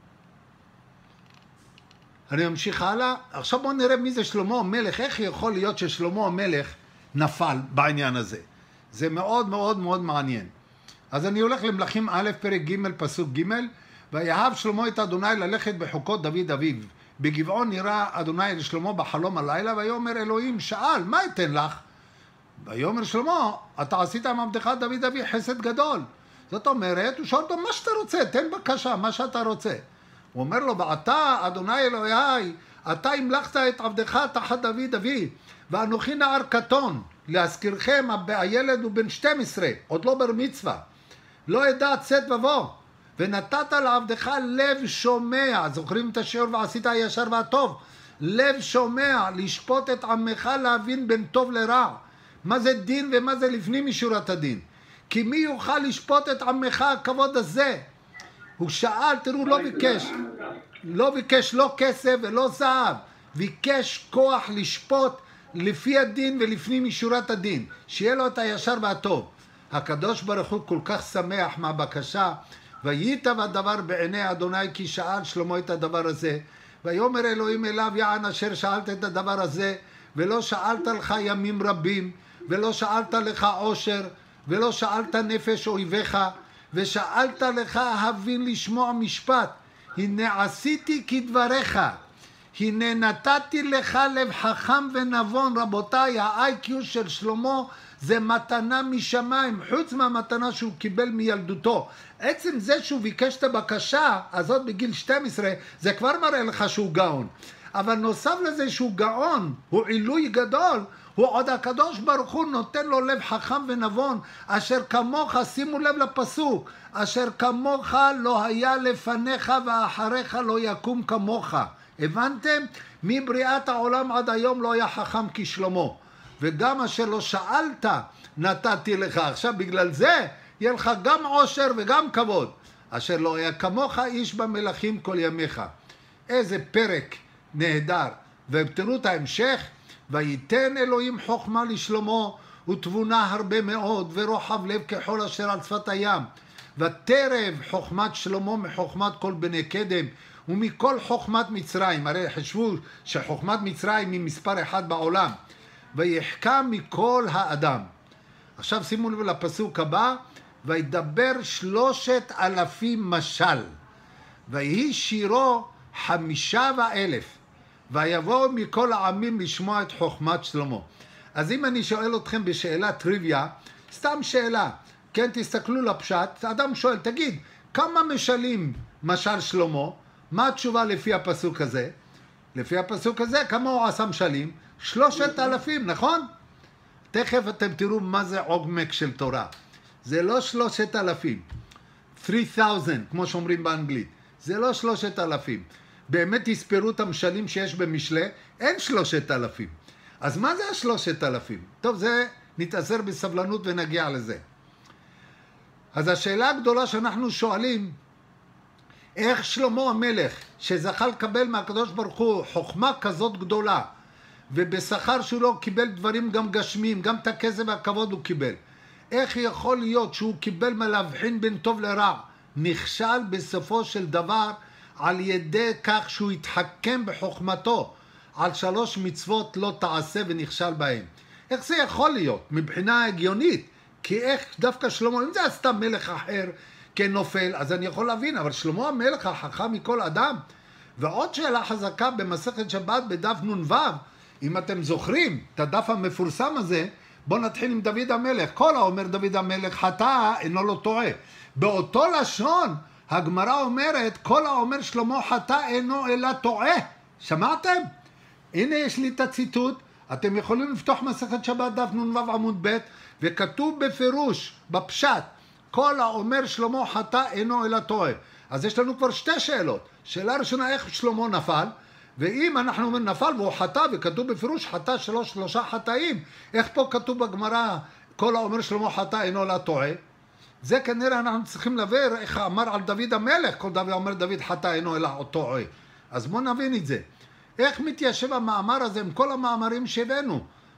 [SPEAKER 1] אני אמשיך הלאה. עכשיו בואו נראה מי זה שלמה המלך, איך יכול להיות ששלמה המלך נפל בעניין הזה. זה מאוד מאוד מאוד מעניין. אז אני הולך למלכים א', פרק ג', פסוק ג', ויאהב שלמה את אדוני ללכת בחוקות דוד אביו. בגבעון נראה אדוני לשלמה בחלום הלילה, ויאמר אלוהים שאל, מה אתן לך? ויאמר שלמה, אתה עשית עם עבדך דוד אבי חסד גדול. זאת אומרת, הוא שואל אותו, מה שאתה רוצה, תן בקשה, מה שאתה רוצה. הוא אומר לו, ואתה, אדוני אלוהי, אתה המלכת את עבדך תחת דוד אבי, ואנוכי נער קטון, להזכירכם, הילד הוא בן 12, עוד לא בר מצווה, לא ידע צאת ובוא, ונתת לעבדך לב שומע, זוכרים את השיעור ועשית הישר והטוב, לב שומע, לשפוט את עמך להבין בין טוב לרע, מה זה דין ומה זה לפנים משורת הדין, כי מי יוכל לשפוט את עמך הכבוד הזה? הוא שאל, תראו, לא ביקש לא כסף ולא זהב, ביקש כוח לשפוט לפי הדין ולפנים משורת הדין, שיהיה לו את הישר והטוב. הקדוש ברוך הוא כל כך שמח מהבקשה, וייטב הדבר בעיני אדוני כי שאל שלמה את הדבר הזה, ויאמר אלוהים אליו, יען אשר שאלת את הדבר הזה, ולא שאלת לך ימים רבים, ולא שאלת לך עושר, ולא שאלת נפש אויביך, ושאלת לך הבין לשמוע משפט. הנה עשיתי כדבריך, הנה נתתי לך לב חכם ונבון. רבותיי, ה-IQ של שלמה זה מתנה משמיים, חוץ מהמתנה שהוא קיבל מילדותו. עצם זה שהוא ביקש את הבקשה הזאת בגיל 12, זה כבר מראה לך שהוא גאון. אבל נוסף לזה שהוא גאון, הוא עילוי גדול, הוא עוד הקדוש ברוך הוא נותן לו לב חכם ונבון, אשר כמוך, שימו לב לפסוק, אשר כמוך לא היה לפניך ואחריך לא יקום כמוך. הבנתם? מבריאת העולם עד היום לא היה חכם כשלמה. וגם אשר לא שאלת נתתי לך. עכשיו בגלל זה יהיה לך גם עושר וגם כבוד. אשר לא היה כמוך איש במלכים כל ימיך. איזה פרק נהדר. ותראו את ההמשך. ויתן אלוהים חוכמה לשלמה ותבונה הרבה מאוד ורוחב לב כחול אשר על שפת הים. ותרב חוכמת שלמה מחוכמת כל בני קדם ומכל חוכמת מצרים. הרי חשבו שחוכמת מצרים היא מספר אחד בעולם. ויחכם מכל האדם. עכשיו שימו לב לפסוק הבא. וידבר 3,000 משל. ויהי שירו 5,000. ויבואו מכל העמים לשמוע את חוכמת שלמה. אז אם אני שואל אתכם בשאלה טריוויה, סתם שאלה, כן, תסתכלו לפשט, אדם שואל, תגיד, כמה משלים משל שלמה? מה התשובה לפי הפסוק הזה? לפי הפסוק הזה, כמה הוא עשה משלים? 3,000, נכון? תכף אתם תראו מה זה עומק של תורה. זה לא 3,000, 3,000, כמו שאומרים באנגלית. זה לא 3,000. באמת תספרו את המשלים שיש במשלי, אין 3,000. אז מה זה ה-3,000? טוב, זה נתאזר בסבלנות ונגיע לזה. אז השאלה הגדולה שאנחנו שואלים, איך שלמה המלך, שזכה לקבל מהקדוש ברוך הוא חוכמה כזאת גדולה, ובשכר שלו קיבל דברים גם גשמיים, גם את הכסף והכבוד הוא קיבל. איך יכול להיות שהוא קיבל מלהבחין בין טוב לרע, נכשל בסופו של דבר, על ידי כך שהוא התחכם בחוכמתו על 3 מצוות לא תעשה ונכשל בהם. איך זה יכול להיות? מבחינה הגיונית. כי איך דווקא שלמה, אם זה סתם מלך אחר כנופל, אז אני יכול להבין, אבל שלמה המלך החכם מכל אדם. ועוד שאלה חזקה במסכת שבת בדף נ"ו, אם אתם זוכרים את הדף המפורסם הזה, בואו נתחיל עם דוד המלך. כל האומר דוד המלך חטא אינו לא טועה. באותו לשון הגמרא אומרת, כל האומר שלמה חטא אינו אלא טועה. שמעתם? הנה יש לי את הציטוט, אתם יכולים לפתוח מסכת שבת דף נ"ו עמוד ב', וכתוב בפירוש, בפשט, כל האומר שלמה חטא אינו אלא טועה. אז יש לנו כבר 2 שאלות. שאלה ראשונה, איך שלמה נפל? ואם אנחנו אומרים נפל והוא חטא, וכתוב בפירוש חטא 3 חטאים, איך פה כתוב בגמרא, כל האומר שלמה חטא אינו אלא טועה? זה כנראה אנחנו צריכים לברר איך אמר על דוד המלך, כל דבר אומר דוד חטא אינו אלא טועה. אז בואו נבין את זה. איך מתיישב המאמר הזה עם כל המאמרים שהבאנו?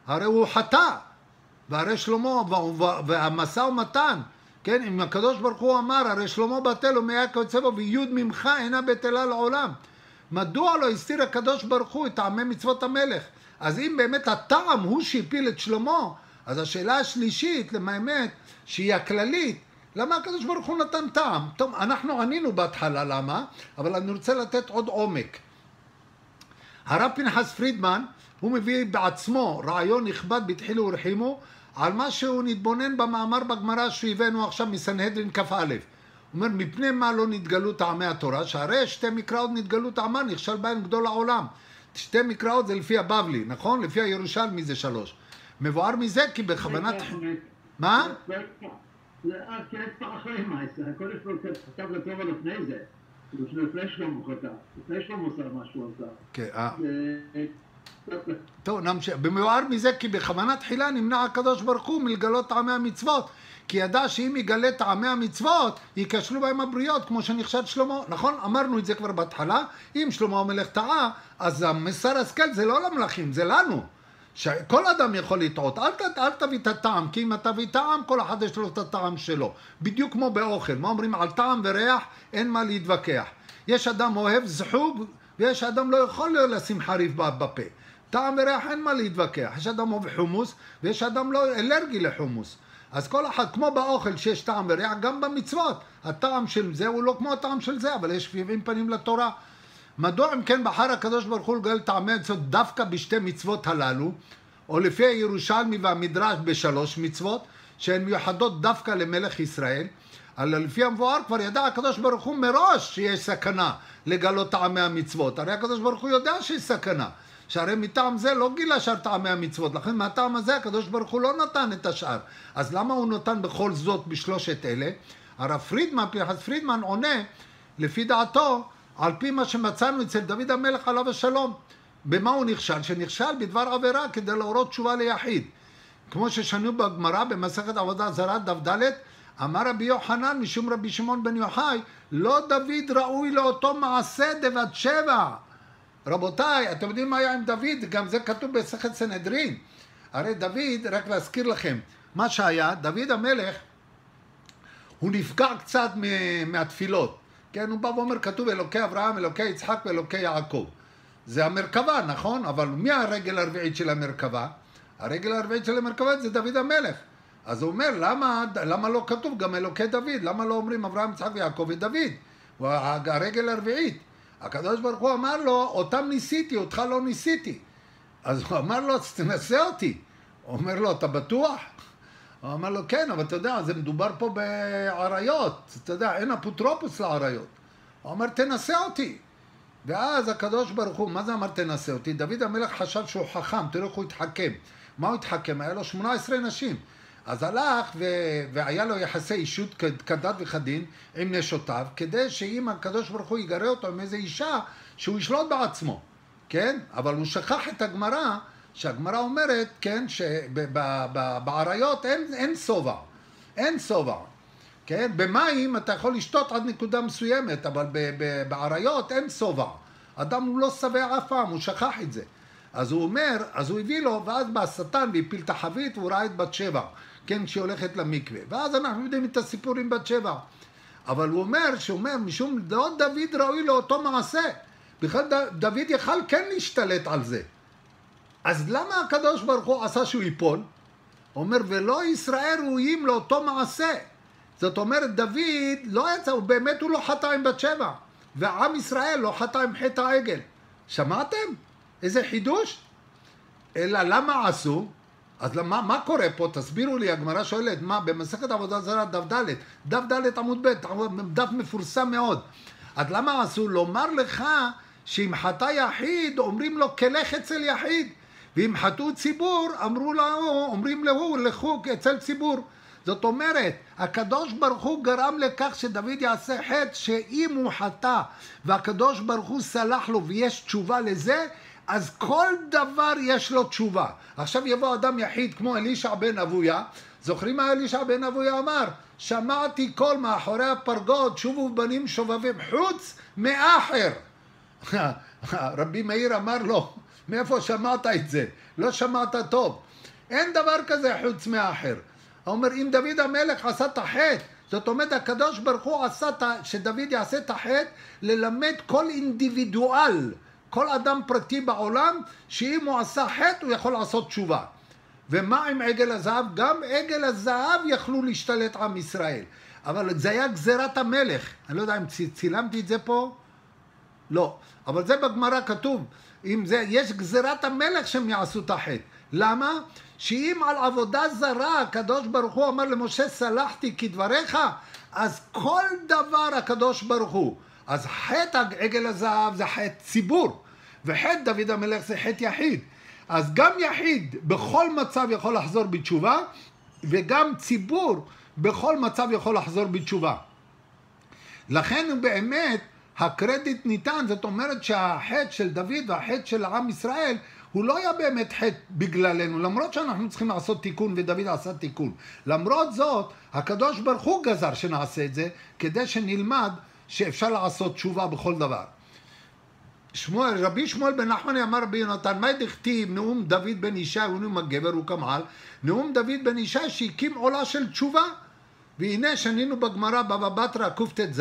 [SPEAKER 1] הרי הוא חטא, והרי שלמה, והמשא ומתן, כן, אם הקדוש ברוך הוא אמר, הרי שלמה בטל ומהיה כיוצא בו, ויוד ממך אינה בטלה לעולם. מדוע לא הסתיר הקדוש ברוך הוא את טעמי מצוות המלך? אז אם באמת הטעם הוא שהפיל את שלמה, אז השאלה השלישית, למעט, שהיא הכללית, למה הקדוש ברוך הוא נתן טעם? טוב, אנחנו ענינו בהתחלה למה, אבל אני רוצה לתת עוד עומק. הרב פנחס פרידמן, הוא מביא בעצמו רעיון נכבד בתחילו ורחימו, על מה שהוא נתבונן במאמר בגמרא שהבאנו עכשיו מסנהדרין כ"א. הוא אומר, מפני מה לא נתגלו טעמי התורה? שהרי שתי מקראות נתגלו טעמה, נכשל בהן גדול העולם. שתי מקראות זה לפי הבבלי, נכון? לפי הירושלמי זה 3. מבואר מזה כי בכוונת... מה?
[SPEAKER 2] זה כתב אחרי מייסה, הקודש ברוך הוא כתב לטובה לפני זה. לפני שלמה כתב, לפני שלמה עשה משהו על זה.
[SPEAKER 1] כן, טוב, נמשיך. במבואר מזה כי בכוונה תחילה נמנע הקדוש ברוך הוא מלגלות טעמי המצוות, כי ידע שאם יגלה טעמי המצוות ייכשלו בהם הבריות כמו שנכשל שלמה. נכון? אמרנו את זה כבר בהתחלה. אם שלמה המלך טעה, אז המוסר השכל זה לא למלכים, זה לנו. שכל אדם יכול לטעות. אל תביא את הטעם, כי אם אתה תביא טעם, כל אחד יש לו את הטעם שלו. בדיוק כמו באוכל. מה אומרים? על טעם וריח אין מה להתווכח. יש אדם אוהב זחוג, ויש אדם לא יכול לשים חריף בפה. טעם וריח אין מה להתווכח. יש אדם אוהב חומוס, ויש אדם לא אלרגי לחומוס. אז כל אחד, כמו באוכל שיש טעם וריח, גם במצוות. הטעם של זה הוא לא כמו הטעם של זה, אבל יש 70 פנים לתורה. מדוע אם כן בחר הקדוש ברוך הוא לגלל טעמי מצוות דווקא בשתי מצוות הללו, או לפי הירושלמי והמדרש ב3 מצוות, שהן מיוחדות דווקא למלך ישראל, אבל לפי המבואר כבר ידע הקדוש ברוך הוא מראש שיש סכנה לגלות טעמי המצוות. הרי הקדוש ברוך הוא יודע שיש סכנה, שהרי מטעם זה לא גילה שאר טעמי המצוות, לכן מהטעם הזה הקדוש ברוך הוא לא נתן את השאר. אז למה הוא נתן בכל זאת בשלושת אלה? הרב פרידמן, פנחס פרידמן עונה לפי דעתו, על פי מה שמצאנו אצל דוד המלך עליו השלום. במה הוא נכשל? שנכשל בדבר עבירה כדי להורות תשובה ליחיד. כמו ששנו בגמרא במסכת עבודה זרה דף ד', אמר רבי יוחנן משום רבי שמעון בן יוחאי, לא דוד ראוי לאותו מעשה דבת שבע. רבותיי, אתם יודעים מה היה עם דוד? גם זה כתוב במסכת סנהדרין. הרי דוד, רק להזכיר לכם, מה שהיה, דוד המלך, הוא נפגע קצת מהתפילות. כן, הוא בא ואומר, כתוב אלוקי אברהם, אלוקי יצחק ואלוקי יעקב. זה המרכבה, נכון? אבל מי הרגל הרביעית של המרכבה? הרגל הרביעית של המרכבה זה דוד המלך. אז הוא אומר, למה לא כתוב גם אלוקי דוד? למה לא אומרים אברהם, יצחק ויעקב ודוד? הוא הרגל הרביעית. הקדוש ברוך הוא אמר לו, אותם ניסיתי, אותך לא ניסיתי. אז הוא אמר לו, אז תנסה אותי. הוא אומר לו, אתה בטוח? הוא אמר לו, כן, אבל אתה יודע, זה מדובר פה בעריות. אתה יודע, אין אפוטרופוס לעריות. הוא אומר, תנסה אותי. ואז הקדוש ברוך הוא, מה זה אמר תנסה אותי? דוד המלך חשב שהוא חכם, תראו איך הוא התחכם. מה הוא התחכם? היה לו 18 נשים. אז הלך והיה לו יחסי אישות כדת וכדין עם נשותיו, כדי שאם הקדוש ברוך הוא יגרה אותו עם איזו אישה, שהוא ישלוט בעצמו. כן? אבל הוא שכח את הגמרא, שהגמרא אומרת, כן, שבעריות אין סובע. אין סובע. כן? במים אתה יכול לשתות עד נקודה מסוימת, אבל בעריות אין סובע. אדם הוא לא שבע אף פעם, הוא שכח את זה. אז הוא אומר, אז הוא הביא לו, ואז בא השטן והפיל את החבית, והוא ראה את בת שבע, כן, כשהיא הולכת למקווה. ואז אנחנו יודעים את הסיפור עם בת שבע. אבל הוא אומר, משום לא דוד ראוי לאותו מעשה. בכלל דוד יכל כן להשתלט על זה. אז למה הקדוש ברוך הוא עשה שהוא ייפול? הוא אומר, ולא ישראל ראויים לאותו מעשה. זאת אומרת, דוד לא יצא, הוא לא חטא עם בת שבע. ועם ישראל לא חטא עם חטא העגל. שמעתם? איזה חידוש? אלא למה עשו? אז מה קורה פה? תסבירו לי, הגמרא שואלת, מה? במסכת עבודה זרה דף ד', דף ד' עמוד ב', דף מפורסם מאוד. אז למה עשו? לומר לך שאם חטא יחיד, אומרים לו כלך אצל יחיד. ואם חטאו ציבור, אומרים לו, לכו אצל ציבור. זאת אומרת, הקדוש ברוך הוא גרם לכך שדוד יעשה חטא, שאם הוא חטא והקדוש ברוך הוא סלח לו ויש תשובה לזה, אז כל דבר יש לו תשובה. עכשיו יבוא אדם יחיד כמו אלישע בן אבויה. זוכרים מה אלישע בן אבויה אמר? שמעתי קול מאחורי הפרגוד, שובו בנים שובבים חוץ מאחר. רבי מאיר אמר לו, מאיפה שמעת את זה? לא שמעת טוב. אין דבר כזה חוץ מהאחר. הוא אומר, אם דוד המלך עשה את החטא, זאת אומרת, הקדוש ברוך הוא עשה שדוד יעשה את החטא, ללמד כל אינדיבידואל, כל אדם פרטי בעולם, שאם הוא עשה חטא, הוא יכול לעשות תשובה. ומה עם עגל הזהב? גם עגל הזהב יכלו להשתלט עם ישראל. אבל זה היה גזירת המלך. אני לא יודע אם צילמתי את זה פה. לא. אבל זה בגמרא כתוב. אם זה, יש גזירת המלך שהם יעשו את החטא. למה? שאם על עבודה זרה הקדוש ברוך הוא אמר למשה סלחתי כדבריך, אז כל דבר הקדוש ברוך הוא. אז חטא עגל הזהב זה חטא ציבור. וחטא דוד המלך זה חטא יחיד. אז גם יחיד בכל מצב יכול לחזור בתשובה, וגם ציבור בכל מצב יכול לחזור בתשובה. לכן באמת הקרדיט ניתן, זאת אומרת שהחטא של דוד והחטא של עם ישראל, הוא לא היה באמת חטא בגללנו, למרות שאנחנו צריכים לעשות תיקון ודוד עשה תיקון. למרות זאת, הקדוש ברוך הוא גזר שנעשה את זה, כדי שנלמד שאפשר לעשות תשובה בכל דבר. רבי שמואל בן נחמני אמר רבי יונתן, מה דכתיב נאום דוד בן ישי ונאום הגבר וכמעל? נאום דוד בן ישי שהקים עולה של תשובה. והנה שנינו בגמרא בבא בתרא קט"ז,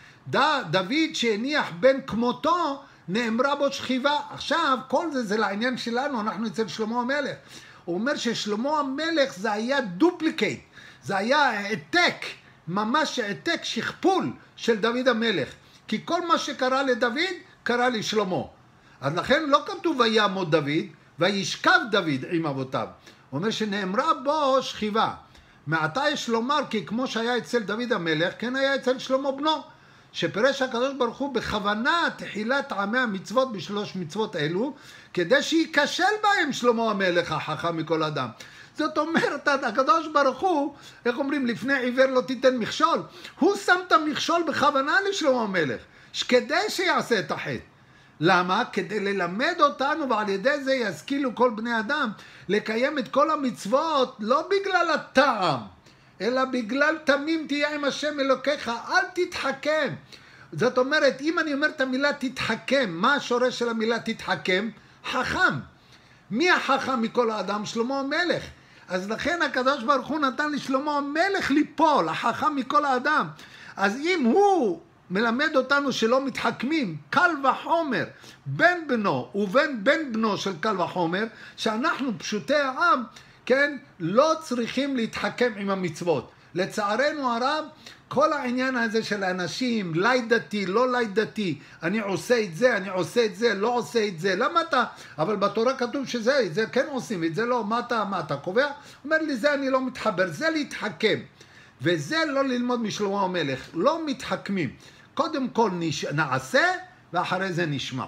[SPEAKER 1] דוד שהניח בן כמותו נאמרה בו שכיבה. עכשיו כל זה לעניין שלנו, אנחנו אצל שלמה המלך. הוא אומר ששלמה המלך זה היה דופליקייט, זה היה העתק, ממש העתק שכפול של דוד המלך. כי כל מה שקרה לדוד קרה לשלמה. אז לכן לא כתוב וימות דוד, וישכב דוד עם אבותיו. הוא אומר שנאמרה בו שכיבה. מעתה יש לומר כי כמו שהיה אצל דוד המלך, כן היה אצל שלמה בנו. שפרש הקדוש ברוך הוא בכוונה תחילת עמי המצוות בשלוש מצוות אלו, כדי שיקשל בהם שלמה המלך החכם מכל אדם. זאת אומרת, הקדוש ברוך הוא, איך אומרים, לפני עיוור לא תיתן מכשול. הוא שם את המכשול בכוונה לשלמה המלך, כדי שיעשה את החטא. למה? כדי ללמד אותנו, ועל ידי זה ישכילו כל בני אדם, לקיים את כל המצוות, לא בגלל הטעם, אלא בגלל תמים תהיה עם השם אלוקיך, אל תתחכם. זאת אומרת, אם אני אומר את המילה תתחכם, מה השורש של המילה תתחכם? חכם. מי החכם מכל האדם? שלמה המלך. אז לכן הקדוש ברוך הוא נתן לשלמה המלך ליפול, החכם מכל האדם. אז אם הוא מלמד אותנו שלא מתחכמים, קל וחומר, בן בנו ובין בן בנו של קל וחומר, שאנחנו פשוטי העם, כן, לא צריכים להתחכם עם המצוות. לצערנו הרב, כל העניין הזה של האנשים, לי דתי, לא לי דתי, אני עושה את זה, אני עושה את זה, לא עושה את זה, למה אתה? אבל בתורה כתוב שזה, זה כן עושים, את זה לא, מה אתה קובע? אומר לי, זה אני לא מתחבר, זה להתחכם. וזה לא ללמוד משלמה המלך, לא מתחכמים. קודם כל נעשה, ואחרי זה נשמע.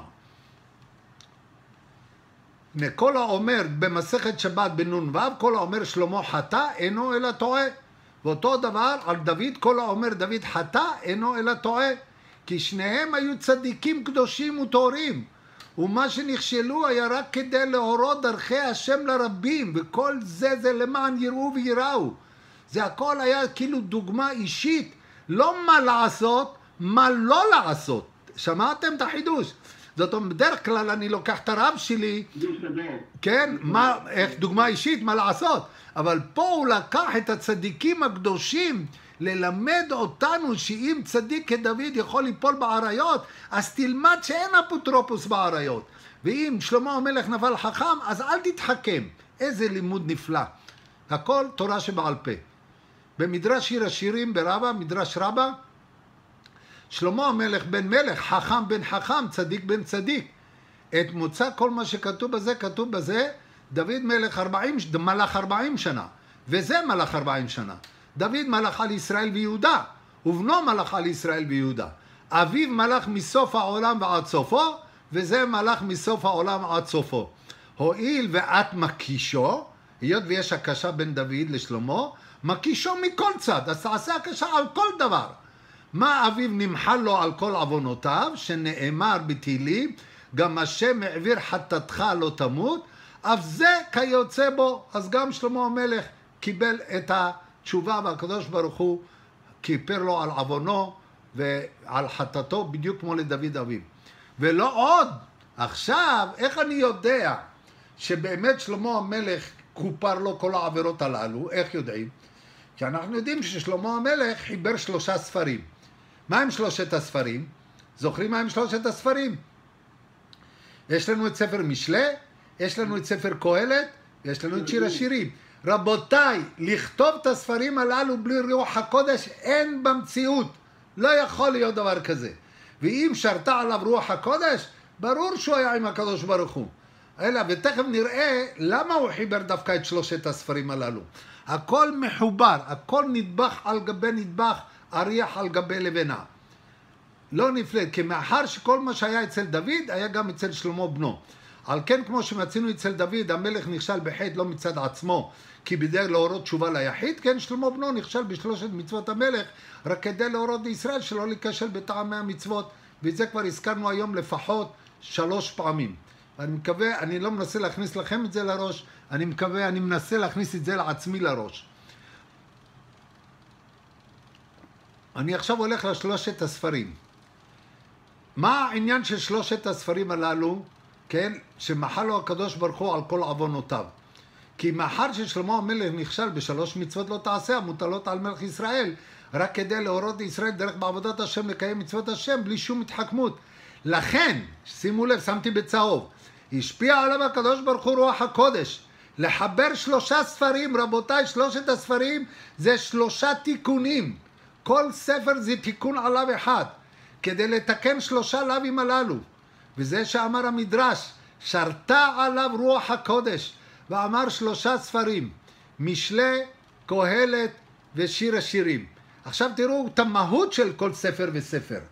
[SPEAKER 1] כל האומר במסכת שבת בנון ו', כל האומר שלמה חטא אינו אלא טועה. ואותו דבר על דוד, כל האומר דוד חטא אינו אלא טועה. כי שניהם היו צדיקים קדושים וטהורים. ומה שנכשלו היה רק כדי להורות דרכי השם לרבים, וכל זה למען יראו ויראו. זה הכל היה כאילו דוגמה אישית, לא מה לעשות, מה לא לעשות. שמעתם את החידוש? זאת אומרת, בדרך כלל אני לוקח את הרב שלי, כן, איך דוגמה אישית, מה לעשות? אבל פה הוא לקח את הצדיקים הקדושים, ללמד אותנו שאם צדיק כדוד יכול ליפול בעריות, אז תלמד שאין אפוטרופוס בעריות. ואם שלמה המלך נפל חכם, אז אל תתחכם. איזה לימוד נפלא. הכל תורה שבעל פה. במדרש שיר השירים ברבא, מדרש רבא, שלמה המלך בן מלך, חכם בן חכם, צדיק בן צדיק. את מוצא כל מה שכתוב בזה, כתוב בזה, דוד מלך 40 שנה, וזה מלך 40 שנה. דוד מלך על ישראל ויהודה, ובנו מלך על ישראל ויהודה. אביו מלך מסוף העולם ועד סופו, וזה מלך מסוף העולם עד סופו. הואיל ואת מקישו, היות ויש הקשה בין דוד לשלמה, מקישו מכל צד, אז תעשה הקשה על כל דבר. מה אביו נמחל לו על כל עוונותיו, שנאמר בתהילים, גם השם העביר חטאתך לא תמות, אף זה כיוצא בו. אז גם שלמה המלך קיבל את התשובה, והקדוש ברוך הוא כיפר לו על עוונו ועל חטאתו בדיוק כמו לדוד אביו. ולא עוד, עכשיו, איך אני יודע שבאמת שלמה המלך כופר לו כל העבירות הללו. איך יודעים? כי אנחנו יודעים ששלמה המלך חיבר 3 ספרים. מה הם 3 הספרים? זוכרים מה הם 3 הספרים? יש לנו את ספר משלי, יש לנו את ספר קהלת, ויש לנו את שיר השירים. רבותיי, לכתוב את הספרים הללו בלי רוח הקודש אין במציאות. לא יכול להיות דבר כזה. ואם שרתה עליו רוח הקודש, ברור שהוא היה עם הקדוש ברוך הוא. אלא, ותכף נראה למה הוא חיבר דווקא את 3 הספרים הללו. הכל מחובר, הכל נדבך על גבי נדבך, אריח על גבי לבנה. לא נפלט, כי מאחר שכל מה שהיה אצל דוד, היה גם אצל שלמה בנו. על כן, כמו שמצינו אצל דוד, המלך נכשל בחטא לא מצד עצמו, כי בידי להורות תשובה ליחיד, כן, שלמה בנו נכשל ב3 מצוות המלך, רק כדי להורות לישראל שלא להיכשל בטעמי המצוות, ואת זה כבר הזכרנו היום לפחות 3 פעמים. אני מקווה, אני לא מנסה להכניס לכם את זה לראש, אני מקווה, אני מנסה להכניס את זה לעצמי לראש. אני עכשיו הולך ל3 הספרים. מה העניין של 3 הספרים הללו, כן, שמחל לו הקדוש ברוך הוא על כל עוונותיו? כי מאחר ששלמה המלך נכשל ב3 מצוות לא תעשה המוטלות על מלך ישראל, רק כדי להורות לישראל דרך בעבודת השם לקיים מצוות השם בלי שום התחכמות. לכן, שימו לב, שמתי בצהוב, השפיע עליו הקדוש ברוך הוא רוח הקודש, לחבר 3 ספרים, רבותיי, 3 הספרים זה 3 תיקונים. כל ספר זה תיקון עליו אחד, כדי לתקן 3 לאווים הללו. וזה שאמר המדרש, שרתה עליו רוח הקודש, ואמר 3 ספרים, משלי, קהלת ושיר השירים. עכשיו תראו את המהות של כל ספר וספר.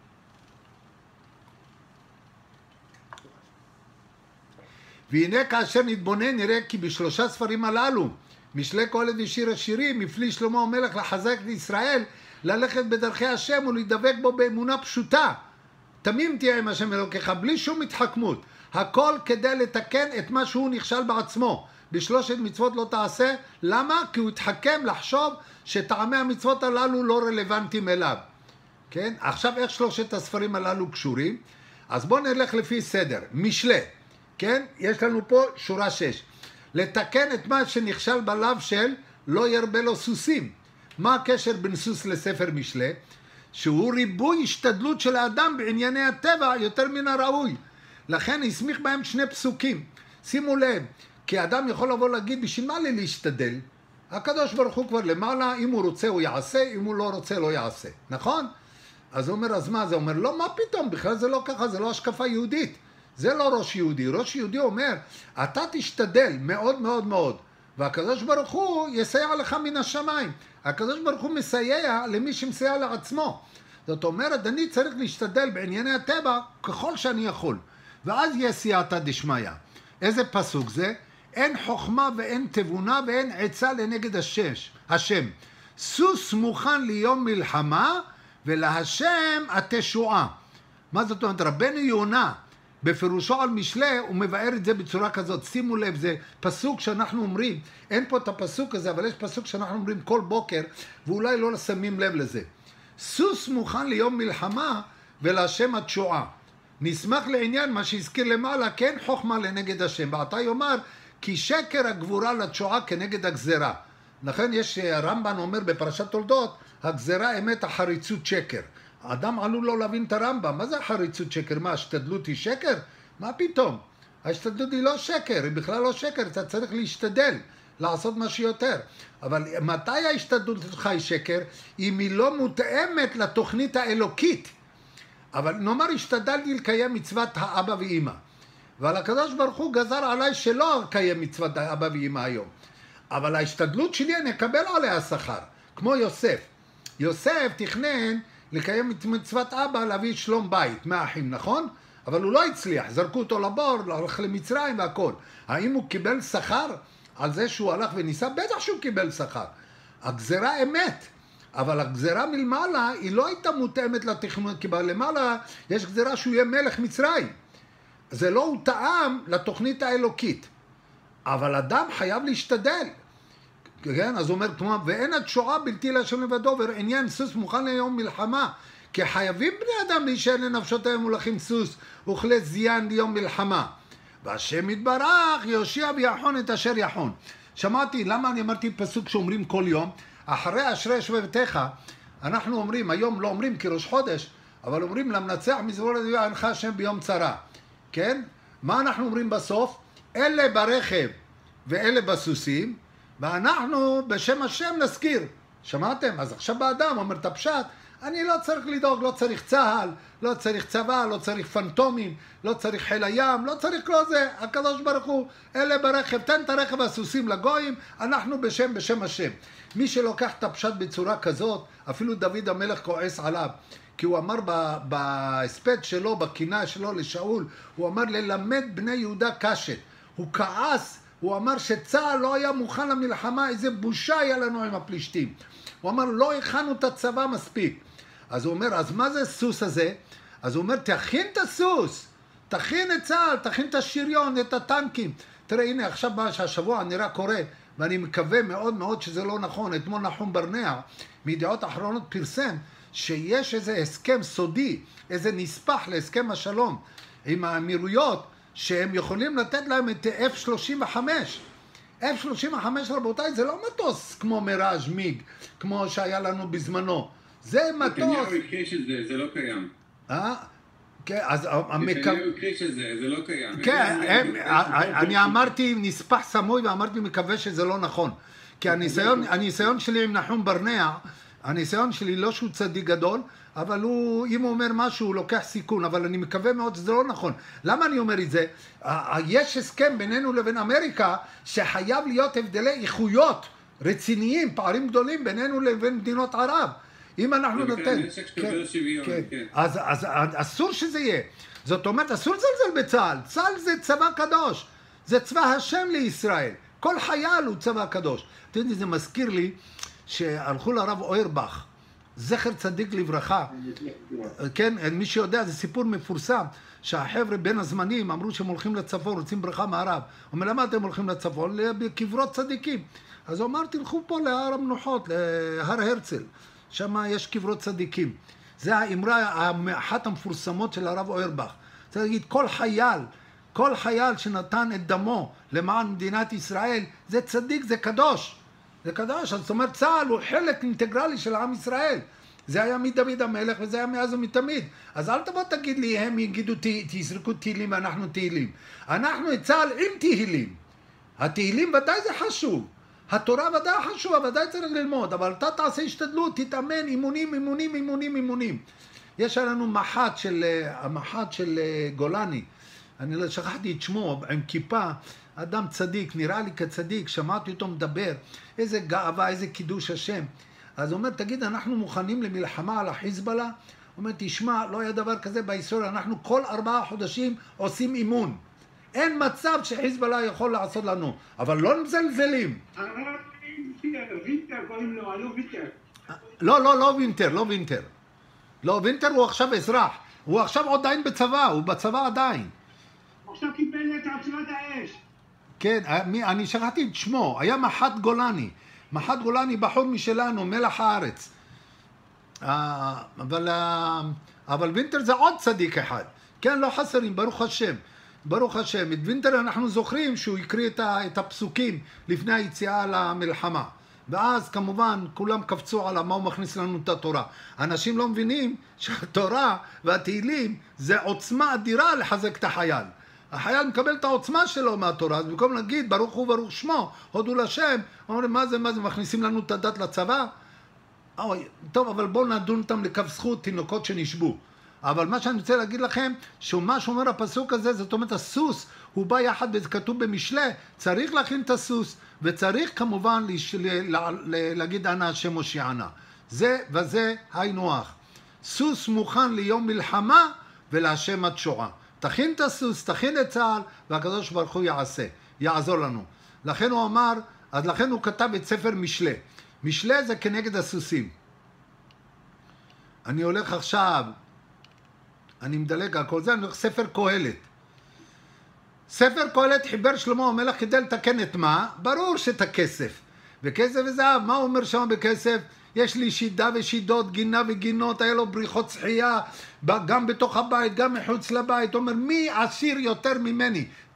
[SPEAKER 1] והנה כאשר נתבונן נראה כי ב3 ספרים הללו, משלי קהלת ושיר השירים, הפליא שלמה המלך לחזק את ישראל, ללכת בדרכי השם ולהידבק בו באמונה פשוטה. תמים תהיה עם השם אלוקיך, בלי שום התחכמות. הכל כדי לתקן את מה שהוא נכשל בעצמו. ב3 מצוות לא תעשה. למה? כי הוא התחכם לחשוב שטעמי המצוות הללו לא רלוונטיים אליו. כן? עכשיו איך 3 הספרים הללו קשורים? אז בואו נלך לפי סדר. משלי. כן? יש לנו פה שורה 6. לתקן את מה שנכשל בלאו של לא ירבה לו סוסים. מה הקשר בין סוס לספר משלי? שהוא ריבוי השתדלות של האדם בענייני הטבע יותר מן הראוי. לכן הסמיך בהם 2 פסוקים. שימו לב, כי האדם יכול לבוא להגיד, בשביל מה לי להשתדל? הקדוש ברוך הוא כבר למעלה, אם הוא רוצה הוא יעשה, אם הוא לא רוצה לא יעשה. נכון? אז הוא אומר, אז מה? זה אומר, לא, מה פתאום? בכלל זה לא ככה, זה לא השקפה יהודית. זה לא ראש יהודי. ראש יהודי אומר, אתה תשתדל מאוד מאוד מאוד, והקדוש ברוך הוא יסייע לך מן השמיים. הקדוש ברוך הוא מסייע למי שמסייע לעצמו. זאת אומרת, אני צריך להשתדל בענייני הטבע ככל שאני יכול. ואז יהיה סייעתא דשמיא. איזה פסוק זה? אין חוכמה ואין תבונה ואין עצה לנגד השם. סוס מוכן ליום מלחמה ולהשם התשועה. מה זאת אומרת? רבנו יונה בפירושו על משלי הוא מבאר את זה בצורה כזאת. שימו לב, זה פסוק שאנחנו אומרים, אין פה את הפסוק הזה, אבל יש פסוק שאנחנו אומרים כל בוקר, ואולי לא שמים לב לזה. סוס מוכן ליום מלחמה ולהשם התשועה. נשמח לעניין מה שהזכיר למעלה, כן חוכמה לנגד השם. ועתה יאמר, כי שקר הגבורה לתשועה כנגד הגזרה. לכן יש רמב"ן אומר בפרשת תולדות, הגזרה אמת החריצות שקר. האדם עלול לא להבין את הרמב"ם. מה זה החריצות שקר? מה, השתדלות היא שקר? מה פתאום? ההשתדלות היא לא שקר, היא בכלל לא שקר, אתה צריך להשתדל, לעשות משהו יותר. אבל מתי ההשתדלות שלך היא שקר? אם היא לא מותאמת לתוכנית האלוקית. אבל נאמר, השתדלתי לקיים מצוות האבא ואמא. אבל הקדוש ברוך הוא גזר עליי שלא אקיים מצוות האבא ואמא היום. אבל ההשתדלות שלי אני אקבל עליה שכר. כמו יוסף. יוסף תכנן לקיים את מצוות אבא, להביא שלום בית, 100 אחים, נכון? אבל הוא לא הצליח, זרקו אותו לבור, הלך למצרים והכל. האם הוא קיבל שכר על זה שהוא הלך וניסה? בטח שהוא קיבל שכר. הגזרה אמת, אבל הגזרה מלמעלה היא לא הייתה מותאמת לתכנון, כי למעלה יש גזרה שהוא יהיה מלך מצרים. זה לא הותאם לתוכנית האלוקית. אבל אדם חייב להשתדל. כן? אז הוא אומר, ואין התשועה בלתי להשם לבדו, ועניין סוס מוכן ליום מלחמה, כי חייבים בני אדם להישאר לנפשותיהם מולכים סוס, וכלי זיין ליום מלחמה. והשם יתברך יושיע ויחון את אשר יחון. שמעתי, למה אני אמרתי פסוק שאומרים כל יום? אחרי אשרי שבטיך, אנחנו אומרים, היום לא אומרים כי ראש חודש, אבל אומרים למנצח מזמור הדבר ענך השם ביום צרה. כן? מה אנחנו אומרים בסוף? אלה ברכב ואלה בסוסים, ואנחנו בשם השם נזכיר. שמעתם? אז עכשיו באדם אומר את הפשט, אני לא צריך לדאוג, לא צריך צהל, לא צריך צבא, לא צריך פנטומים, לא צריך חיל הים, לא צריך לא זה. הקדוש ברוך הוא, אלה ברכב, תן את הרכב הסוסים לגויים, אנחנו בשם השם. מי שלוקח את הפשט בצורה כזאת, אפילו דוד המלך כועס עליו. כי הוא אמר בהספד שלו, בקינה שלו לשאול, הוא אמר ללמד בני יהודה קשת. הוא כעס, הוא אמר שצה"ל לא היה מוכן למלחמה, איזה בושה היה לנו עם הפלישתים. הוא אמר, לא הכנו את הצבא מספיק. אז הוא אומר, אז מה זה הסוס הזה? אז הוא אומר, תכין את הסוס, תכין את צה"ל, תכין את השריון, את הטנקים. תראה, הנה, עכשיו מה שהשבוע אני רק קורא, ואני מקווה מאוד מאוד שזה לא נכון. אתמול נחום ברנע, מידיעות אחרונות פרסם, שיש איזה הסכם סודי, איזה נספח להסכם השלום עם האמירויות, שהם יכולים לתת להם את F-35. F-35 רבותיי, זה לא מטוס כמו מיראז' מיג, כמו שהיה לנו בזמנו. זה מטוס...
[SPEAKER 3] נתניהו הכחיש את זה, זה לא קיים.
[SPEAKER 1] כן, אז...
[SPEAKER 3] נתניהו הכחיש את זה, זה לא קיים.
[SPEAKER 1] כן, אני אמרתי נספח סמוי ואמרתי מקווה שזה לא נכון. כי הניסיון שלי עם נחום ברנע, הניסיון שלי לא שהוא צדיק גדול, אבל אם הוא אומר משהו הוא לוקח סיכון, אבל אני מקווה מאוד שזה לא נכון. למה אני אומר את זה? יש הסכם בינינו לבין אמריקה שחייב להיות הבדלי איכויות רציניים, פערים גדולים בינינו לבין מדינות ערב. אם אנחנו נותן... אז אסור שזה יהיה. זאת אומרת, אסור לזלזל בצה"ל. צה"ל זה צבא קדוש. זה צבא השם לישראל. כל חייל הוא צבא קדוש. אתם יודעים, זה מזכיר לי שהלכו לרב אוירבך, זכר צדיק לברכה. כן, מי שיודע, זה סיפור מפורסם, שהחבר'ה בין הזמנים אמרו שהם הולכים לצפון, רוצים ברכה מהרב. הוא אומר, למה אתם הולכים לצפון? לקברות צדיקים. אז הוא אמר, תלכו פה להר המנוחות, להר הרצל. שם יש קברות צדיקים. זה האמרה, אחת המפורסמות של הרב אוירבך. צריך להגיד, כל חייל שנתן את דמו למען מדינת ישראל, זה צדיק, זה קדוש. זה קדוש, זאת אומרת, צה"ל הוא חלק אינטגרלי של עם ישראל. זה היה מדוד המלך וזה היה מאז ומתמיד. אז אל תבוא תגיד לי, הם יגידו, תזרקו תהילים ואנחנו תהילים. אנחנו את צה"ל עם תהילים. התהילים ודאי זה חשוב. התורה ודאי חשובה, ודאי צריך ללמוד, אבל אתה תעשה השתדלות, תתאמן, אימונים. יש לנו המח"ט של גולני, אני לא שכחתי את שמו, עם כיפה, אדם צדיק, נראה לי כצדיק, שמעתי אותו מדבר, איזה גאווה, איזה קידוש השם. אז הוא אומר, תגיד, אנחנו מוכנים למלחמה על החיזבאללה? הוא אומר, תשמע, לא היה דבר כזה בהיסטוריה, אנחנו כל 4 חודשים עושים אימון. אין מצב שחיזבאללה יכול לעשות לנו, אבל לא מזלזלים. לא וינטר. לא, וינטר הוא עכשיו אזרח. הוא עכשיו עדיין בצבא, הוא בצבא עדיין.
[SPEAKER 2] עכשיו קיבל את עצירת האש.
[SPEAKER 1] כן, אני שכחתי את שמו, היה מח"ט גולני. מח"ט גולני בחור משלנו, מלח הארץ. אבל וינטר זה עוד צדיק אחד. כן, לא חסרים, ברוך השם. ברוך השם. את וינטר אנחנו זוכרים שהוא יקריא את הפסוקים לפני היציאה למלחמה. ואז כמובן כולם קפצו על מה הוא מכניס לנו את התורה. אנשים לא מבינים שהתורה והתהילים זה עוצמה אדירה לחזק את החייל. החייל מקבל את העוצמה שלו מהתורה, אז במקום להגיד ברוך הוא ברוך שמו, הודו לשם, אומרים מה זה, מכניסים לנו את הדת לצבא? טוב, אבל בואו נדון אותם לכף זכות, תינוקות שנשבו. אבל מה שאני רוצה להגיד לכם, שמה שאומר הפסוק הזה, זאת אומרת הסוס, הוא בא יחד וזה כתוב במשלי, צריך להכין את הסוס, וצריך כמובן להגיד אנא השם הושיענה. זה וזה היינו הך. סוס מוכן ליום מלחמה ולהשם התשועה. תכין את הסוס, תכין את צה"ל, והקדוש ברוך הוא יעזור לנו. לכן הוא אמר, אז לכן הוא כתב את ספר משלי. משלי זה כנגד הסוסים. אני הולך עכשיו, אני מדלג על כל זה, אני הולך ספר קהלת. ספר קהלת חיבר שלמה המלך כדי לתקן את מה? ברור שאת הכסף. וכסף וזהב, מה הוא אומר שם בכסף? יש לי שידה ושידות, גינה וגינות, היה לו בריחות שחייה, גם בתוך הבית, גם מחוץ לבית. הוא אומר, מי עשיר יותר ממני?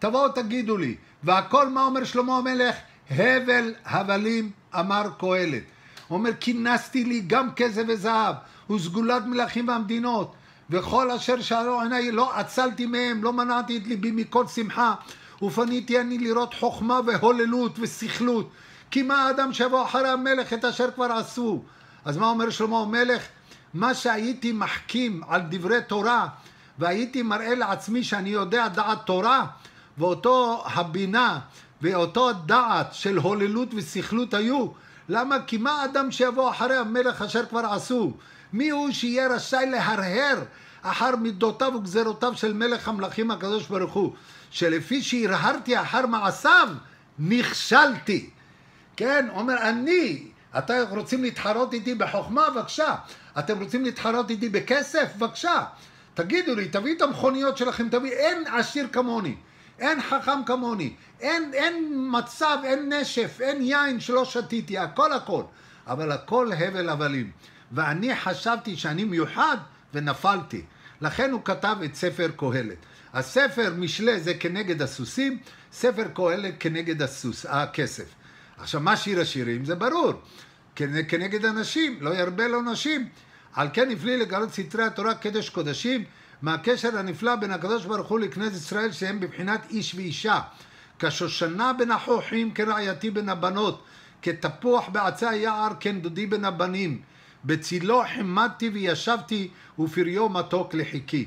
[SPEAKER 1] תבואו תגידו לי. והכל מה אומר שלמה המלך? הבל הבלים אמר קהלת. הוא אומר, כינסתי לי גם כסף וזהב, וסגולת מלכים והמדינות, וכל אשר שערו עיניי לא עצלתי מהם, לא מנעתי את ליבי מכל שמחה, ופניתי אני לראות חוכמה והוללות ושכלות, כי מה האדם שיבוא אחרי המלך את אשר כבר עשו. אז מה אומר שלמה המלך? מה שהייתי מחכים על דברי תורה, והייתי מראה לעצמי שאני יודע דעת תורה, ואותו הבינה ואותו דעת של הוללות ושכלות היו. למה? כי מה האדם שיבוא אחרי המלך אשר כבר עשו? מי הוא שיהיה רשאי להרהר אחר מידותיו וגזרותיו של מלך המלכים הקדוש ברוך הוא, שלפי שהרהרתי אחר מעשיו נכשלתי. כן, אומר אני, אתם רוצים להתחרות איתי בחוכמה? בבקשה. אתם רוצים להתחרות איתי בכסף? בבקשה. תגידו לי, תביאו את המכוניות שלכם, תביאו, אין עשיר כמוני, אין חכם כמוני, אין מצב, אין נשף, אין יין שלא שתיתי, הכל. אבל הכל הבל הבלים. ואני חשבתי שאני מיוחד ונפלתי. לכן הוא כתב את ספר קהלת. הספר משלי זה כנגד הסוסים, ספר קהלת כנגד הכסף. עכשיו מה שיר השירים? זה ברור. כנגד אנשים, לא ירבה לו נשים. על כן הפליא לגלות סתרי התורה קדש קודשים, מהקשר הנפלא בין הקדוש ברוך הוא לכנסת ישראל שהם בבחינת איש ואישה. כשושנה בין החוכים כרעייתי בין הבנות, כתפוח בעצי היער כן דודי בין הבנים. בצילו חימדתי וישבתי ופריו מתוק לחיקי.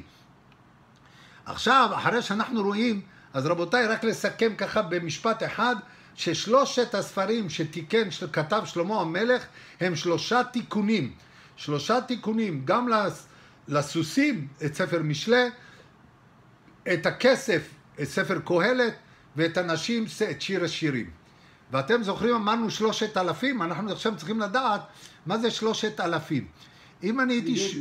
[SPEAKER 1] עכשיו, אחרי שאנחנו רואים, אז רבותיי, רק לסכם ככה במשפט אחד, ששלושת הספרים שתיקן, שכתב שלמה המלך, הם שלושה תיקונים, גם לסוסים, את ספר משלי, את הכסף, את ספר קהלת, ואת הנשים, את שיר השירים. ואתם זוכרים, אמרנו 3,000, אנחנו עכשיו צריכים לדעת מה זה 3,000. אם אני הייתי...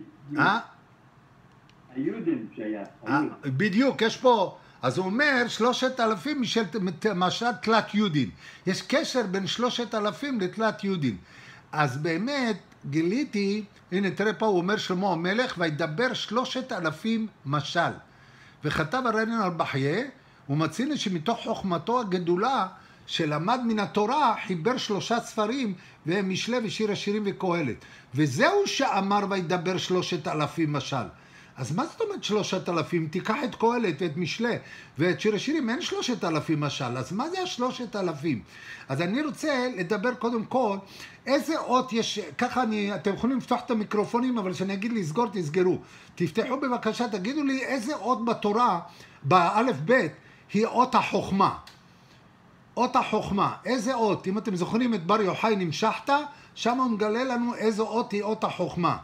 [SPEAKER 2] היהודים שהיה.
[SPEAKER 1] בדיוק, יש פה... אז הוא אומר 3,000 משל תלת יהודין. יש קשר בין 3,000 לתלת יהודין. אז באמת גיליתי, הנה תראה פה, הוא אומר שלמה המלך, וידבר 3,000 משל. וכתב הרנן על בחיה, הוא מציין שמתוך חוכמתו הגדולה, שלמד מן התורה, חיבר 3 ספרים, והם משלי ושיר השירים וקהלת. וזהו שאמר וידבר 3,000 משל. אז מה זאת אומרת 3,000? תיקח את קהלת ואת משלי ואת שיר השירים, אין 3,000 משל. אז מה זה 3,000? אז אני רוצה לדבר קודם כל, איזה אות יש, ככה אתם יכולים לפתוח את המיקרופונים, אבל כשאני אגיד לסגור, תסגרו. תפתחו בבקשה, תגידו לי איזה אות בתורה, באלף בית, היא אות החוכמה. אות החוכמה, איזה אות? אם אתם זוכרים את בר יוחאי נמשכת, שם הוא מגלה לנו איזה אות היא אות החוכמה.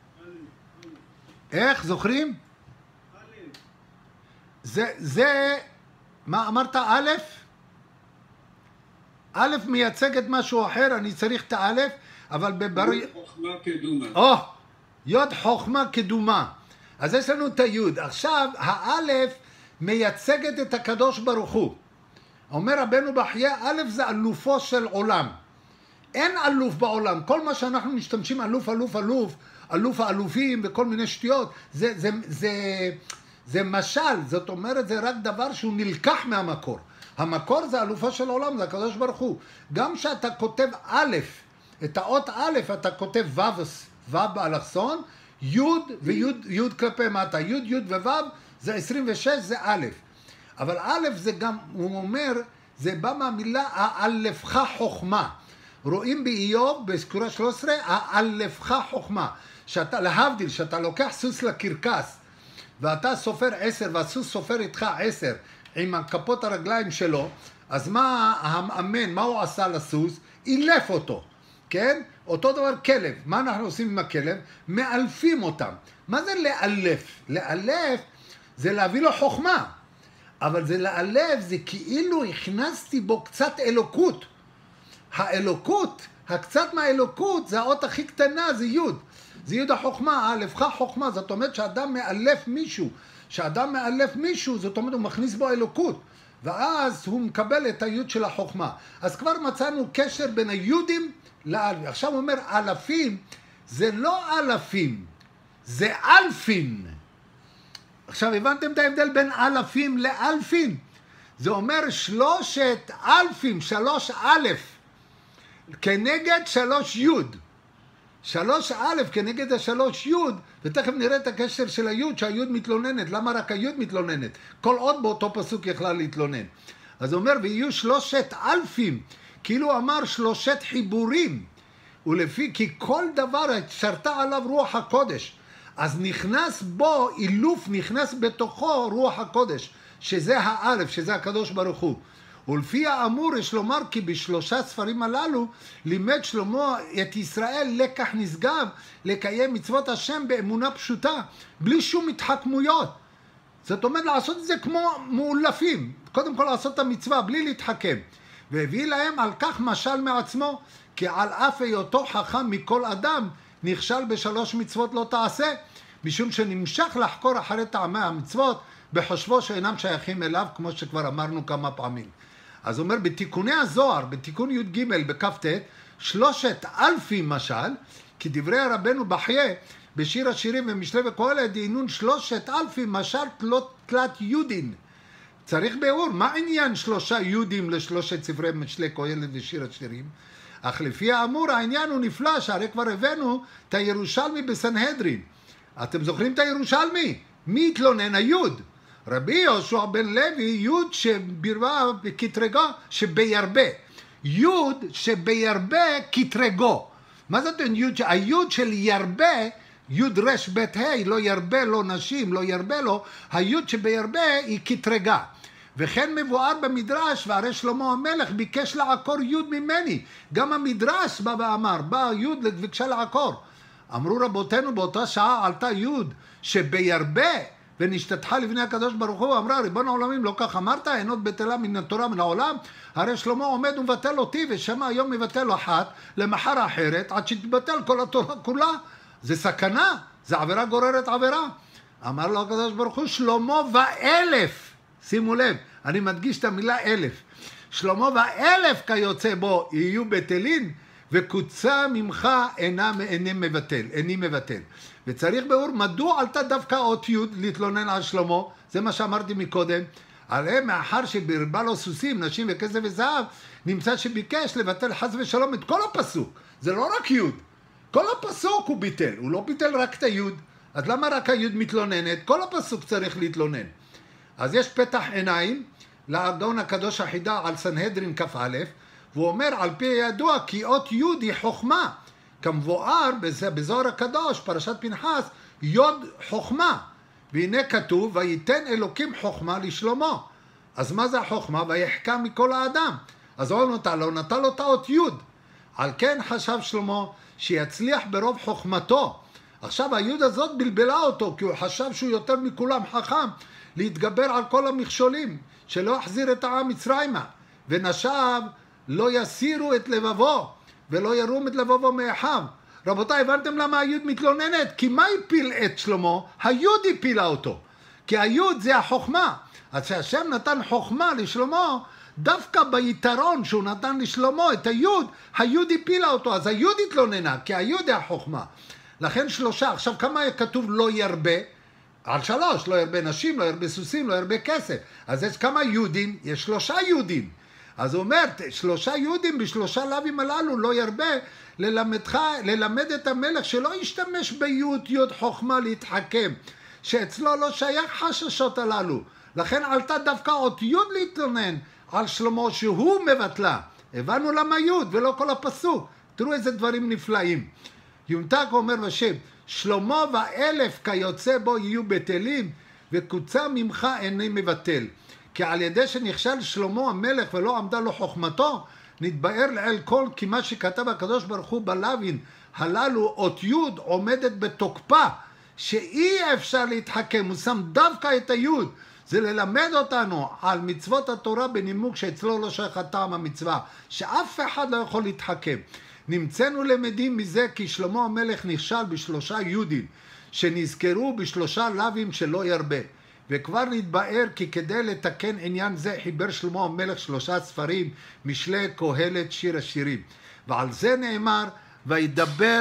[SPEAKER 1] איך? זוכרים? זה, מה אמרת? א'? א' מייצגת משהו אחר, אני צריך את א', אבל בבר...
[SPEAKER 3] יוד חוכמה קדומה.
[SPEAKER 1] יוד חוכמה קדומה. אז יש לנו את היוד. עכשיו, האלף מייצגת את הקדוש ברוך הוא. אומר רבנו בחייה, א' זה אלופו של עולם. אין אלוף בעולם. כל מה שאנחנו משתמשים, אלוף האלופים וכל מיני שטויות, זה משל, זאת אומרת, זה רק דבר שהוא נלקח מהמקור. המקור זה אלופו של עולם, זה הקדוש ברוך הוא. גם שאתה כותב א', את האות א', אתה כותב ו' באלכסון, י' וי' כלפי מטה, י' וו' זה 26, זה א'. אבל א' זה גם, הוא אומר, זה בא מהמילה האלפך חוכמה. רואים באיוב, בסקורה 13, האלפך חוכמה. שאתה, להבדיל, שאתה לוקח סוס לקרקס, ואתה סופר 10, והסוס סופר איתך 10, עם כפות הרגליים שלו, אז מה המאמן, מה הוא עשה לסוס? אילף אותו, כן? אותו דבר כלב. מה אנחנו עושים עם הכלב? מאלפים אותם. מה זה לאלף? לאלף זה להביא לו חוכמה. אבל זה לאלף, זה כאילו הכנסתי בו קצת אלוקות. האלוקות, הקצת מהאלוקות, זה האות הכי קטנה, זה י'. זה י' החוכמה, האלפך חוכמה. זאת אומרת שאדם מאלף מישהו. שאדם מאלף מישהו, זאת אומרת הוא מכניס בו אלוקות. ואז הוא מקבל את הי' של החוכמה. אז כבר מצאנו קשר בין היודים לאלפים. עכשיו הוא אומר, אלפים, זה לא אלפים, זה אלפין. עכשיו הבנתם את ההבדל בין אלפים לאלפין? זה אומר 3,000, 3 א', כנגד 3 י'. 3 א' כנגד 3 י', ותכף נראה את הקשר של הי' שהי' מתלוננת. למה רק הי' מתלוננת? כל עוד באותו פסוק יכלה להתלונן. אז הוא אומר, ויהיו 3,000, כאילו אמר 3 חיבורים, ולפי כי כל דבר שרתה עליו רוח הקודש. אז נכנס בו, אילוף נכנס בתוכו רוח הקודש, שזה האלף, שזה הקדוש ברוך הוא. ולפי האמור יש לומר כי בשלושה ספרים הללו לימד שלמה את ישראל לקח נשגב לקיים מצוות השם באמונה פשוטה, בלי שום התחכמויות. זאת אומרת לעשות את זה כמו מאולפים, קודם כל לעשות את המצווה בלי להתחכם. והביא להם על כך משל מעצמו, כי על אף היותו חכם מכל אדם נכשל ב3 מצוות לא תעשה, משום שנמשך לחקור אחרי טעמי המצוות בחושבו שאינם שייכים אליו, כמו שכבר אמרנו כמה פעמים. אז הוא אומר, בתיקוני הזוהר, בתיקון י"ג בכ"ט, 3,000 משל, כי דברי רבנו בחייה, בשיר השירים ומשלי וקהלת, דהינון 3,000 משל תלת יודין. צריך ביאור, מה עניין 3 יודים ל3 ספרי משלי קהלת ושיר השירים? אך לפי האמור העניין הוא נפלא, שהרי כבר הבאנו את הירושלמי בסנהדרין. אתם זוכרים את הירושלמי? מי התלונן? היוד. רבי יהושע בן לוי, יוד שבירבה כתרגו שבירבה. יוד שבירבה כתרגו. מה זאת אומרת? היוד של ירבה, יוד רש בית ה', לא ירבה לו נשים, לא ירבה לו, היוד שבירבה היא כתרגה. וכן מבואר במדרש, והרי שלמה המלך ביקש לעקור יוד ממני. גם המדרש בא ואמר, בא יוד וביקשה לעקור. אמרו רבותינו באותה שעה עלתה יוד שבירבה ונשתתחה לפני הקדוש ברוך הוא, אמרה ריבון העולמים לא כך אמרת, אין עוד בטלה מן התורה מן העולם. הרי שלמה עומד ומבטל אותי, ושמע היום מבטל אחת למחר אחרת עד שתבטל כל התורה כולה. זה סכנה, זה עבירה גוררת עבירה. אמר לו הקדוש ברוך הוא, שלמה ו1,000, שימו לב, אני מדגיש את המילה 1,000, שלמה ו1,000 כיוצא בו יהיו בטלין, וקוצה ממך איני מבטל. וצריך ביאור מדוע עלתה דווקא אות י' להתלונן על שלמה, זה מה שאמרתי מקודם. עליהם מאחר שברבה לו סוסים, נשים וכסף וזהב, נמצא שביקש לבטל חס ושלום את כל הפסוק. זה לא רק י', כל הפסוק הוא ביטל, הוא לא ביטל רק את הי'. אז למה רק הי' מתלוננת? כל הפסוק צריך להתלונן. אז יש פתח עיניים לגאון הקדוש החידה על סנהדרין כ"א, והוא אומר על פי ידוע כי אות י' היא חוכמה, כמבואר בזוהר הקדוש פרשת פנחס יוד חוכמה, והנה כתוב וייתן אלוקים חוכמה לשלמה. אז מה זה החוכמה? ויחכם מכל האדם. אז הוא נתן לו את האות י'. על כן חשב שלמה שיצליח ברוב חוכמתו. עכשיו הי' הזאת בלבלה אותו, כי הוא חשב שהוא יותר מכולם חכם להתגבר על כל המכשולים, שלא יחזיר את העם מצרימה, ונשב לא יסירו את לבבו ולא ירום את לבבו מאחיו. רבותיי, הבנתם למה הי' מתלוננת? כי מה הפיל את שלמה? הי' הפילה אותו, כי הי' זה החוכמה. אז שהשם נתן חוכמה לשלמה, דווקא ביתרון שהוא נתן לשלמה את הי' הפילה אותו, אז הי' התלוננה, כי הי' זה החוכמה. לכן 3, עכשיו כמה כתוב לא ירבה? על 3, לא ירבה נשים, לא ירבה סוסים, לא ירבה כסף. אז יש כמה יודים? יש 3 יודים. אז הוא אומר, 3 יודים ב3 לווים הללו לא ירבה, ללמד את המלך שלא ישתמש ביוד חוכמה להתחכם, שאצלו לא שייך חששות הללו. לכן עלתה דווקא אות יוד להתלונן על שלמה שהוא מבטלה. הבנו למה יוד ולא כל הפסוק. תראו איזה דברים נפלאים. יומתק אומר בשם, שלמה ו1,000 כיוצא בו יהיו בטלים, וקוצה ממך איני מבטל. כי על ידי שנכשל שלמה המלך ולא עמדה לו חוכמתו, נתבאר לעיל כל כי מה שכתב הקדוש ברוך הוא בלווין הללו אות י' עומדת בתוקפה, שאי אפשר להתחכם. הוא שם דווקא את הי'. זה ללמד אותנו על מצוות התורה בנימוק שאצלו לא שייך הטעם המצווה, שאף אחד לא יכול להתחכם. נמצאנו למדים מזה כי שלמה המלך נכשל ב3 יודים שנזכרו ב3 לווים שלא ירבה, וכבר נתבאר כי כדי לתקן עניין זה חיבר שלמה המלך 3 ספרים, משלי קהלת שיר השירים, ועל זה נאמר וידבר,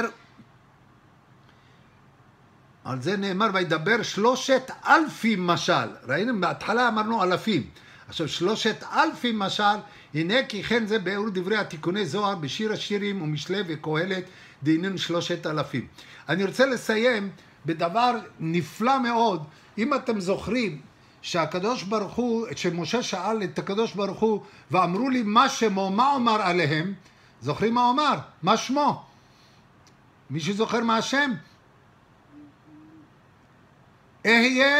[SPEAKER 1] על זה נאמר וידבר 3,000 משל. ראינו בהתחלה אמרנו אלפים, עכשיו 3,000 משל, הנה כי כן זה באור דברי התיקוני זוהר בשיר השירים ומשלי וקהלת דהיננו 3,000. אני רוצה לסיים בדבר נפלא מאוד. אם אתם זוכרים שהקדוש ברוך הוא, שמשה שאל את הקדוש ברוך הוא ואמרו לי מה שמו, מה אומר עליהם? זוכרים מה אומר? מה שמו? מישהו זוכר מה השם? אהיה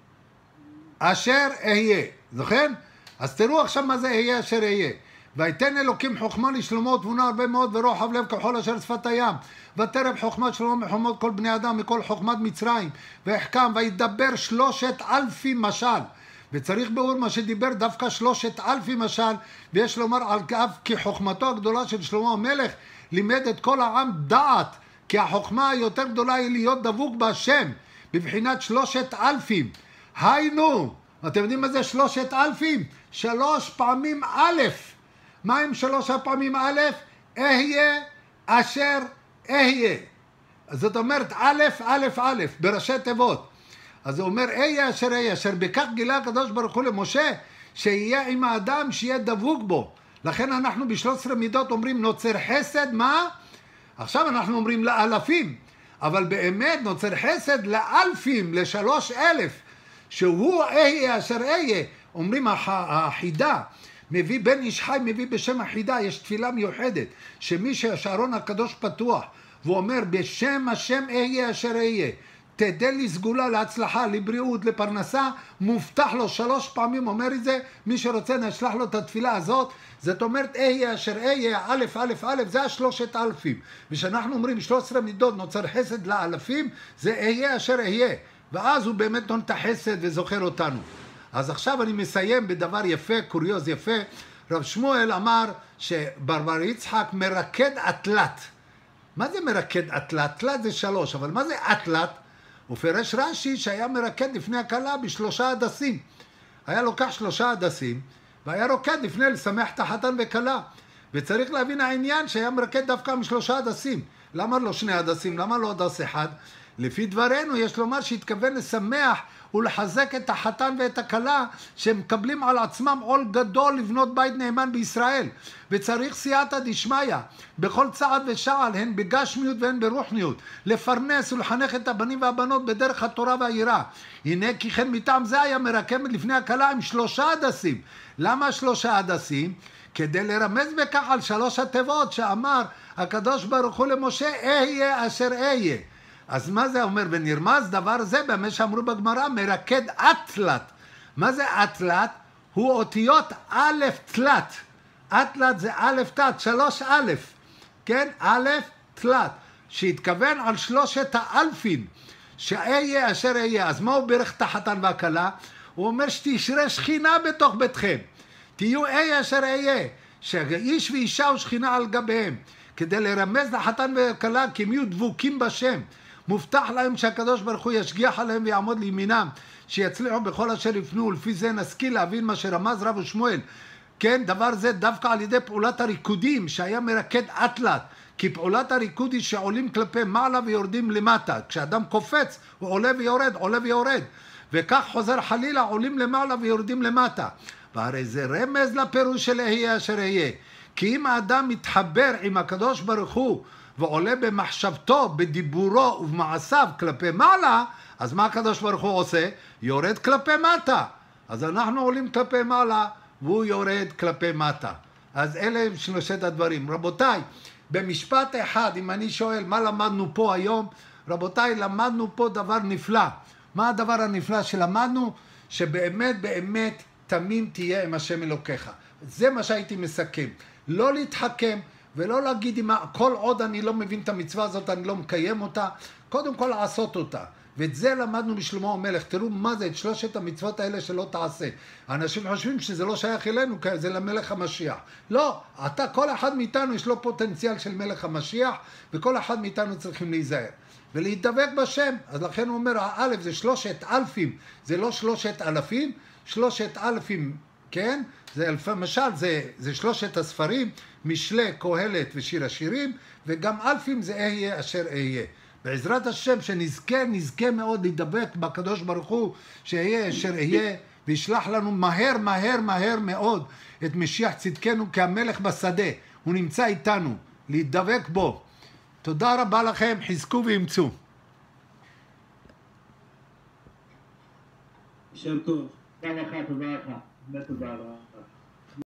[SPEAKER 1] אשר אהיה. זוכר? אז תראו עכשיו מה זה אהיה אשר אהיה. ויתן אלוקים חוכמה לשלמה תבונה הרבה מאוד ורוחב לב כחול אשר שפת הים. ותרב חוכמת שלמה מחוכמות כל בני אדם מכל חוכמת מצרים. והחכם וידבר 3,000 משל. וצריך באור מה שדיבר דווקא 3,000 משל. ויש לומר על אף כי חוכמתו הגדולה של שלמה המלך לימד את כל העם דעת. כי החוכמה היותר גדולה היא להיות דבוק בהשם. בבחינת 3,000. היינו, אתם יודעים מה זה 3,000? 3 פעמים א'. מה עם 3 פעמים א'? אהיה אשר אהיה. זאת אומרת א', א', א', בראשי תיבות. אז הוא אומר אהיה אשר אהיה, אשר בכך גילה הקדוש ברוך הוא למשה, שיהיה עם האדם, שיהיה דבוק בו. לכן אנחנו ב13 מידות אומרים נוצר חסד, מה? עכשיו אנחנו אומרים לאלפים, אבל באמת נוצר חסד לאלפים, ל3,000, שהוא אהיה אשר אהיה. אומרים החידה, מביא בן איש חי, מביא בשם החידה, יש תפילה מיוחדת, שמי שהשערון הקדוש פתוח, והוא אומר בשם השם אהיה אשר אהיה, תדע לי סגולה, להצלחה, לבריאות, לפרנסה, מובטח לו 3 פעמים, אומר את זה, מי שרוצה נשלח לו את התפילה הזאת, זאת אומרת אהיה אשר אהיה, א', א', א', זה 3,000. ושאנחנו אומרים 13 מידות נוצר חסד לאלפים, זה אהיה אשר אהיה. ואז הוא באמת נותן את החסד וזוכר אותנו. אז עכשיו אני מסיים בדבר יפה, קוריוז יפה. רב שמואל אמר שברבר יצחק מרקד אטלט. מה זה מרקד אטלט? אטלט זה 3, אבל מה זה אטלט? הוא פירש רש"י שהיה מרקד לפני הכלה ב3 הדסים. היה לוקח 3 הדסים, והיה רוקד לפני לשמח את החתן וכלה. וצריך להבין העניין שהיה מרקד דווקא מ3 הדסים. למה לא 2 הדסים? למה לא הדס אחד? לפי דברנו יש לומר שהתכוון לשמח ולחזק את החתן ואת הכלה שהם מקבלים על עצמם עול גדול לבנות בית נאמן בישראל, וצריך סייעתא דשמיא בכל צעד ושעל, הן בגשמיות והן ברוחניות, לפרנס ולחנך את הבנים והבנות בדרך התורה והיראה. הנה כי כן מטעם זה היה מרקם לפני הכלה עם 3 הדסים. למה 3 הדסים? כדי לרמז בכך על 3 התיבות שאמר הקדוש ברוך הוא למשה אהיה אשר אהיה. אז מה זה אומר? ונרמז דבר זה במה שאמרו בגמרא, מרקד אטלט. מה זה אטלט? הוא אותיות א' תלת. אטלט זה א' תת, 3 א', כן? א' תלת, שהתכוון על 3,000, שאהיה אשר אהיה. אז מה הוא ברך את החתן והכלה? הוא אומר שתשרה שכינה בתוך ביתכם. תהיו אהיה אשר אהיה, שאיש ואישה ושכינה על גביהם, כדי לרמז לחתן והכלה כי הם יהיו דבוקים בשם. מובטח להם שהקדוש ברוך הוא ישגיח עליהם ויעמוד לימינם, שיצליחו בכל אשר יפנו, ולפי זה נשכיל להבין מה שרמז רב שמואל. כן, דבר זה דווקא על ידי פעולת הריקודים, שהיה מרקד אטלט, כי פעולת הריקוד היא שעולים כלפי מעלה ויורדים למטה. כשאדם קופץ הוא עולה ויורד, עולה ויורד, וכך חוזר חלילה, עולים למעלה ויורדים למטה. והרי זה רמז לפירוש של אהיה אשר אהיה. כי אם האדם מתחבר עם הקדוש ברוך הוא ועולה במחשבתו, בדיבורו ובמעשיו כלפי מעלה, אז מה הקדוש ברוך הוא עושה? יורד כלפי מטה. אז אנחנו עולים כלפי מעלה והוא יורד כלפי מטה. אז אלה הם 3 הדברים. רבותיי, במשפט אחד, אם אני שואל מה למדנו פה היום, רבותיי, למדנו פה דבר נפלא. מה הדבר הנפלא שלמדנו? שבאמת באמת תמים תהיה עם השם אלוקיך. זה מה שהייתי מסכם. לא להתחכם ולא להגיד כל עוד אני לא מבין את המצווה הזאת, אני לא מקיים אותה. קודם כל לעשות אותה. ואת זה למדנו משלמה המלך. תראו מה זה, את 3 המצוות האלה שלא תעשה. אנשים חושבים שזה לא שייך אלינו, זה למלך המשיח. לא, כל אחד מאיתנו יש לו פוטנציאל של מלך המשיח, וכל אחד מאיתנו צריכים להיזהר. ולהתדבק בשם. אז לכן הוא אומר, האלף זה 3,000, זה לא 3,000, 3,000, כן? זה למשל, זה 3 הספרים, משלי, קהלת ושיר השירים, וגם אלפים זה אהיה אשר אהיה. בעזרת השם שנזכה מאוד להידבק בקדוש ברוך הוא, שאהיה אשר אהיה, וישלח לנו מהר מהר מהר מאוד את משיח צדקנו כהמלך בשדה. הוא נמצא איתנו, להתדבק בו. תודה רבה לכם, חזקו ואמצו.
[SPEAKER 4] יישר טוב.
[SPEAKER 2] תודה לך, תודה לך. באמת תודה רבה.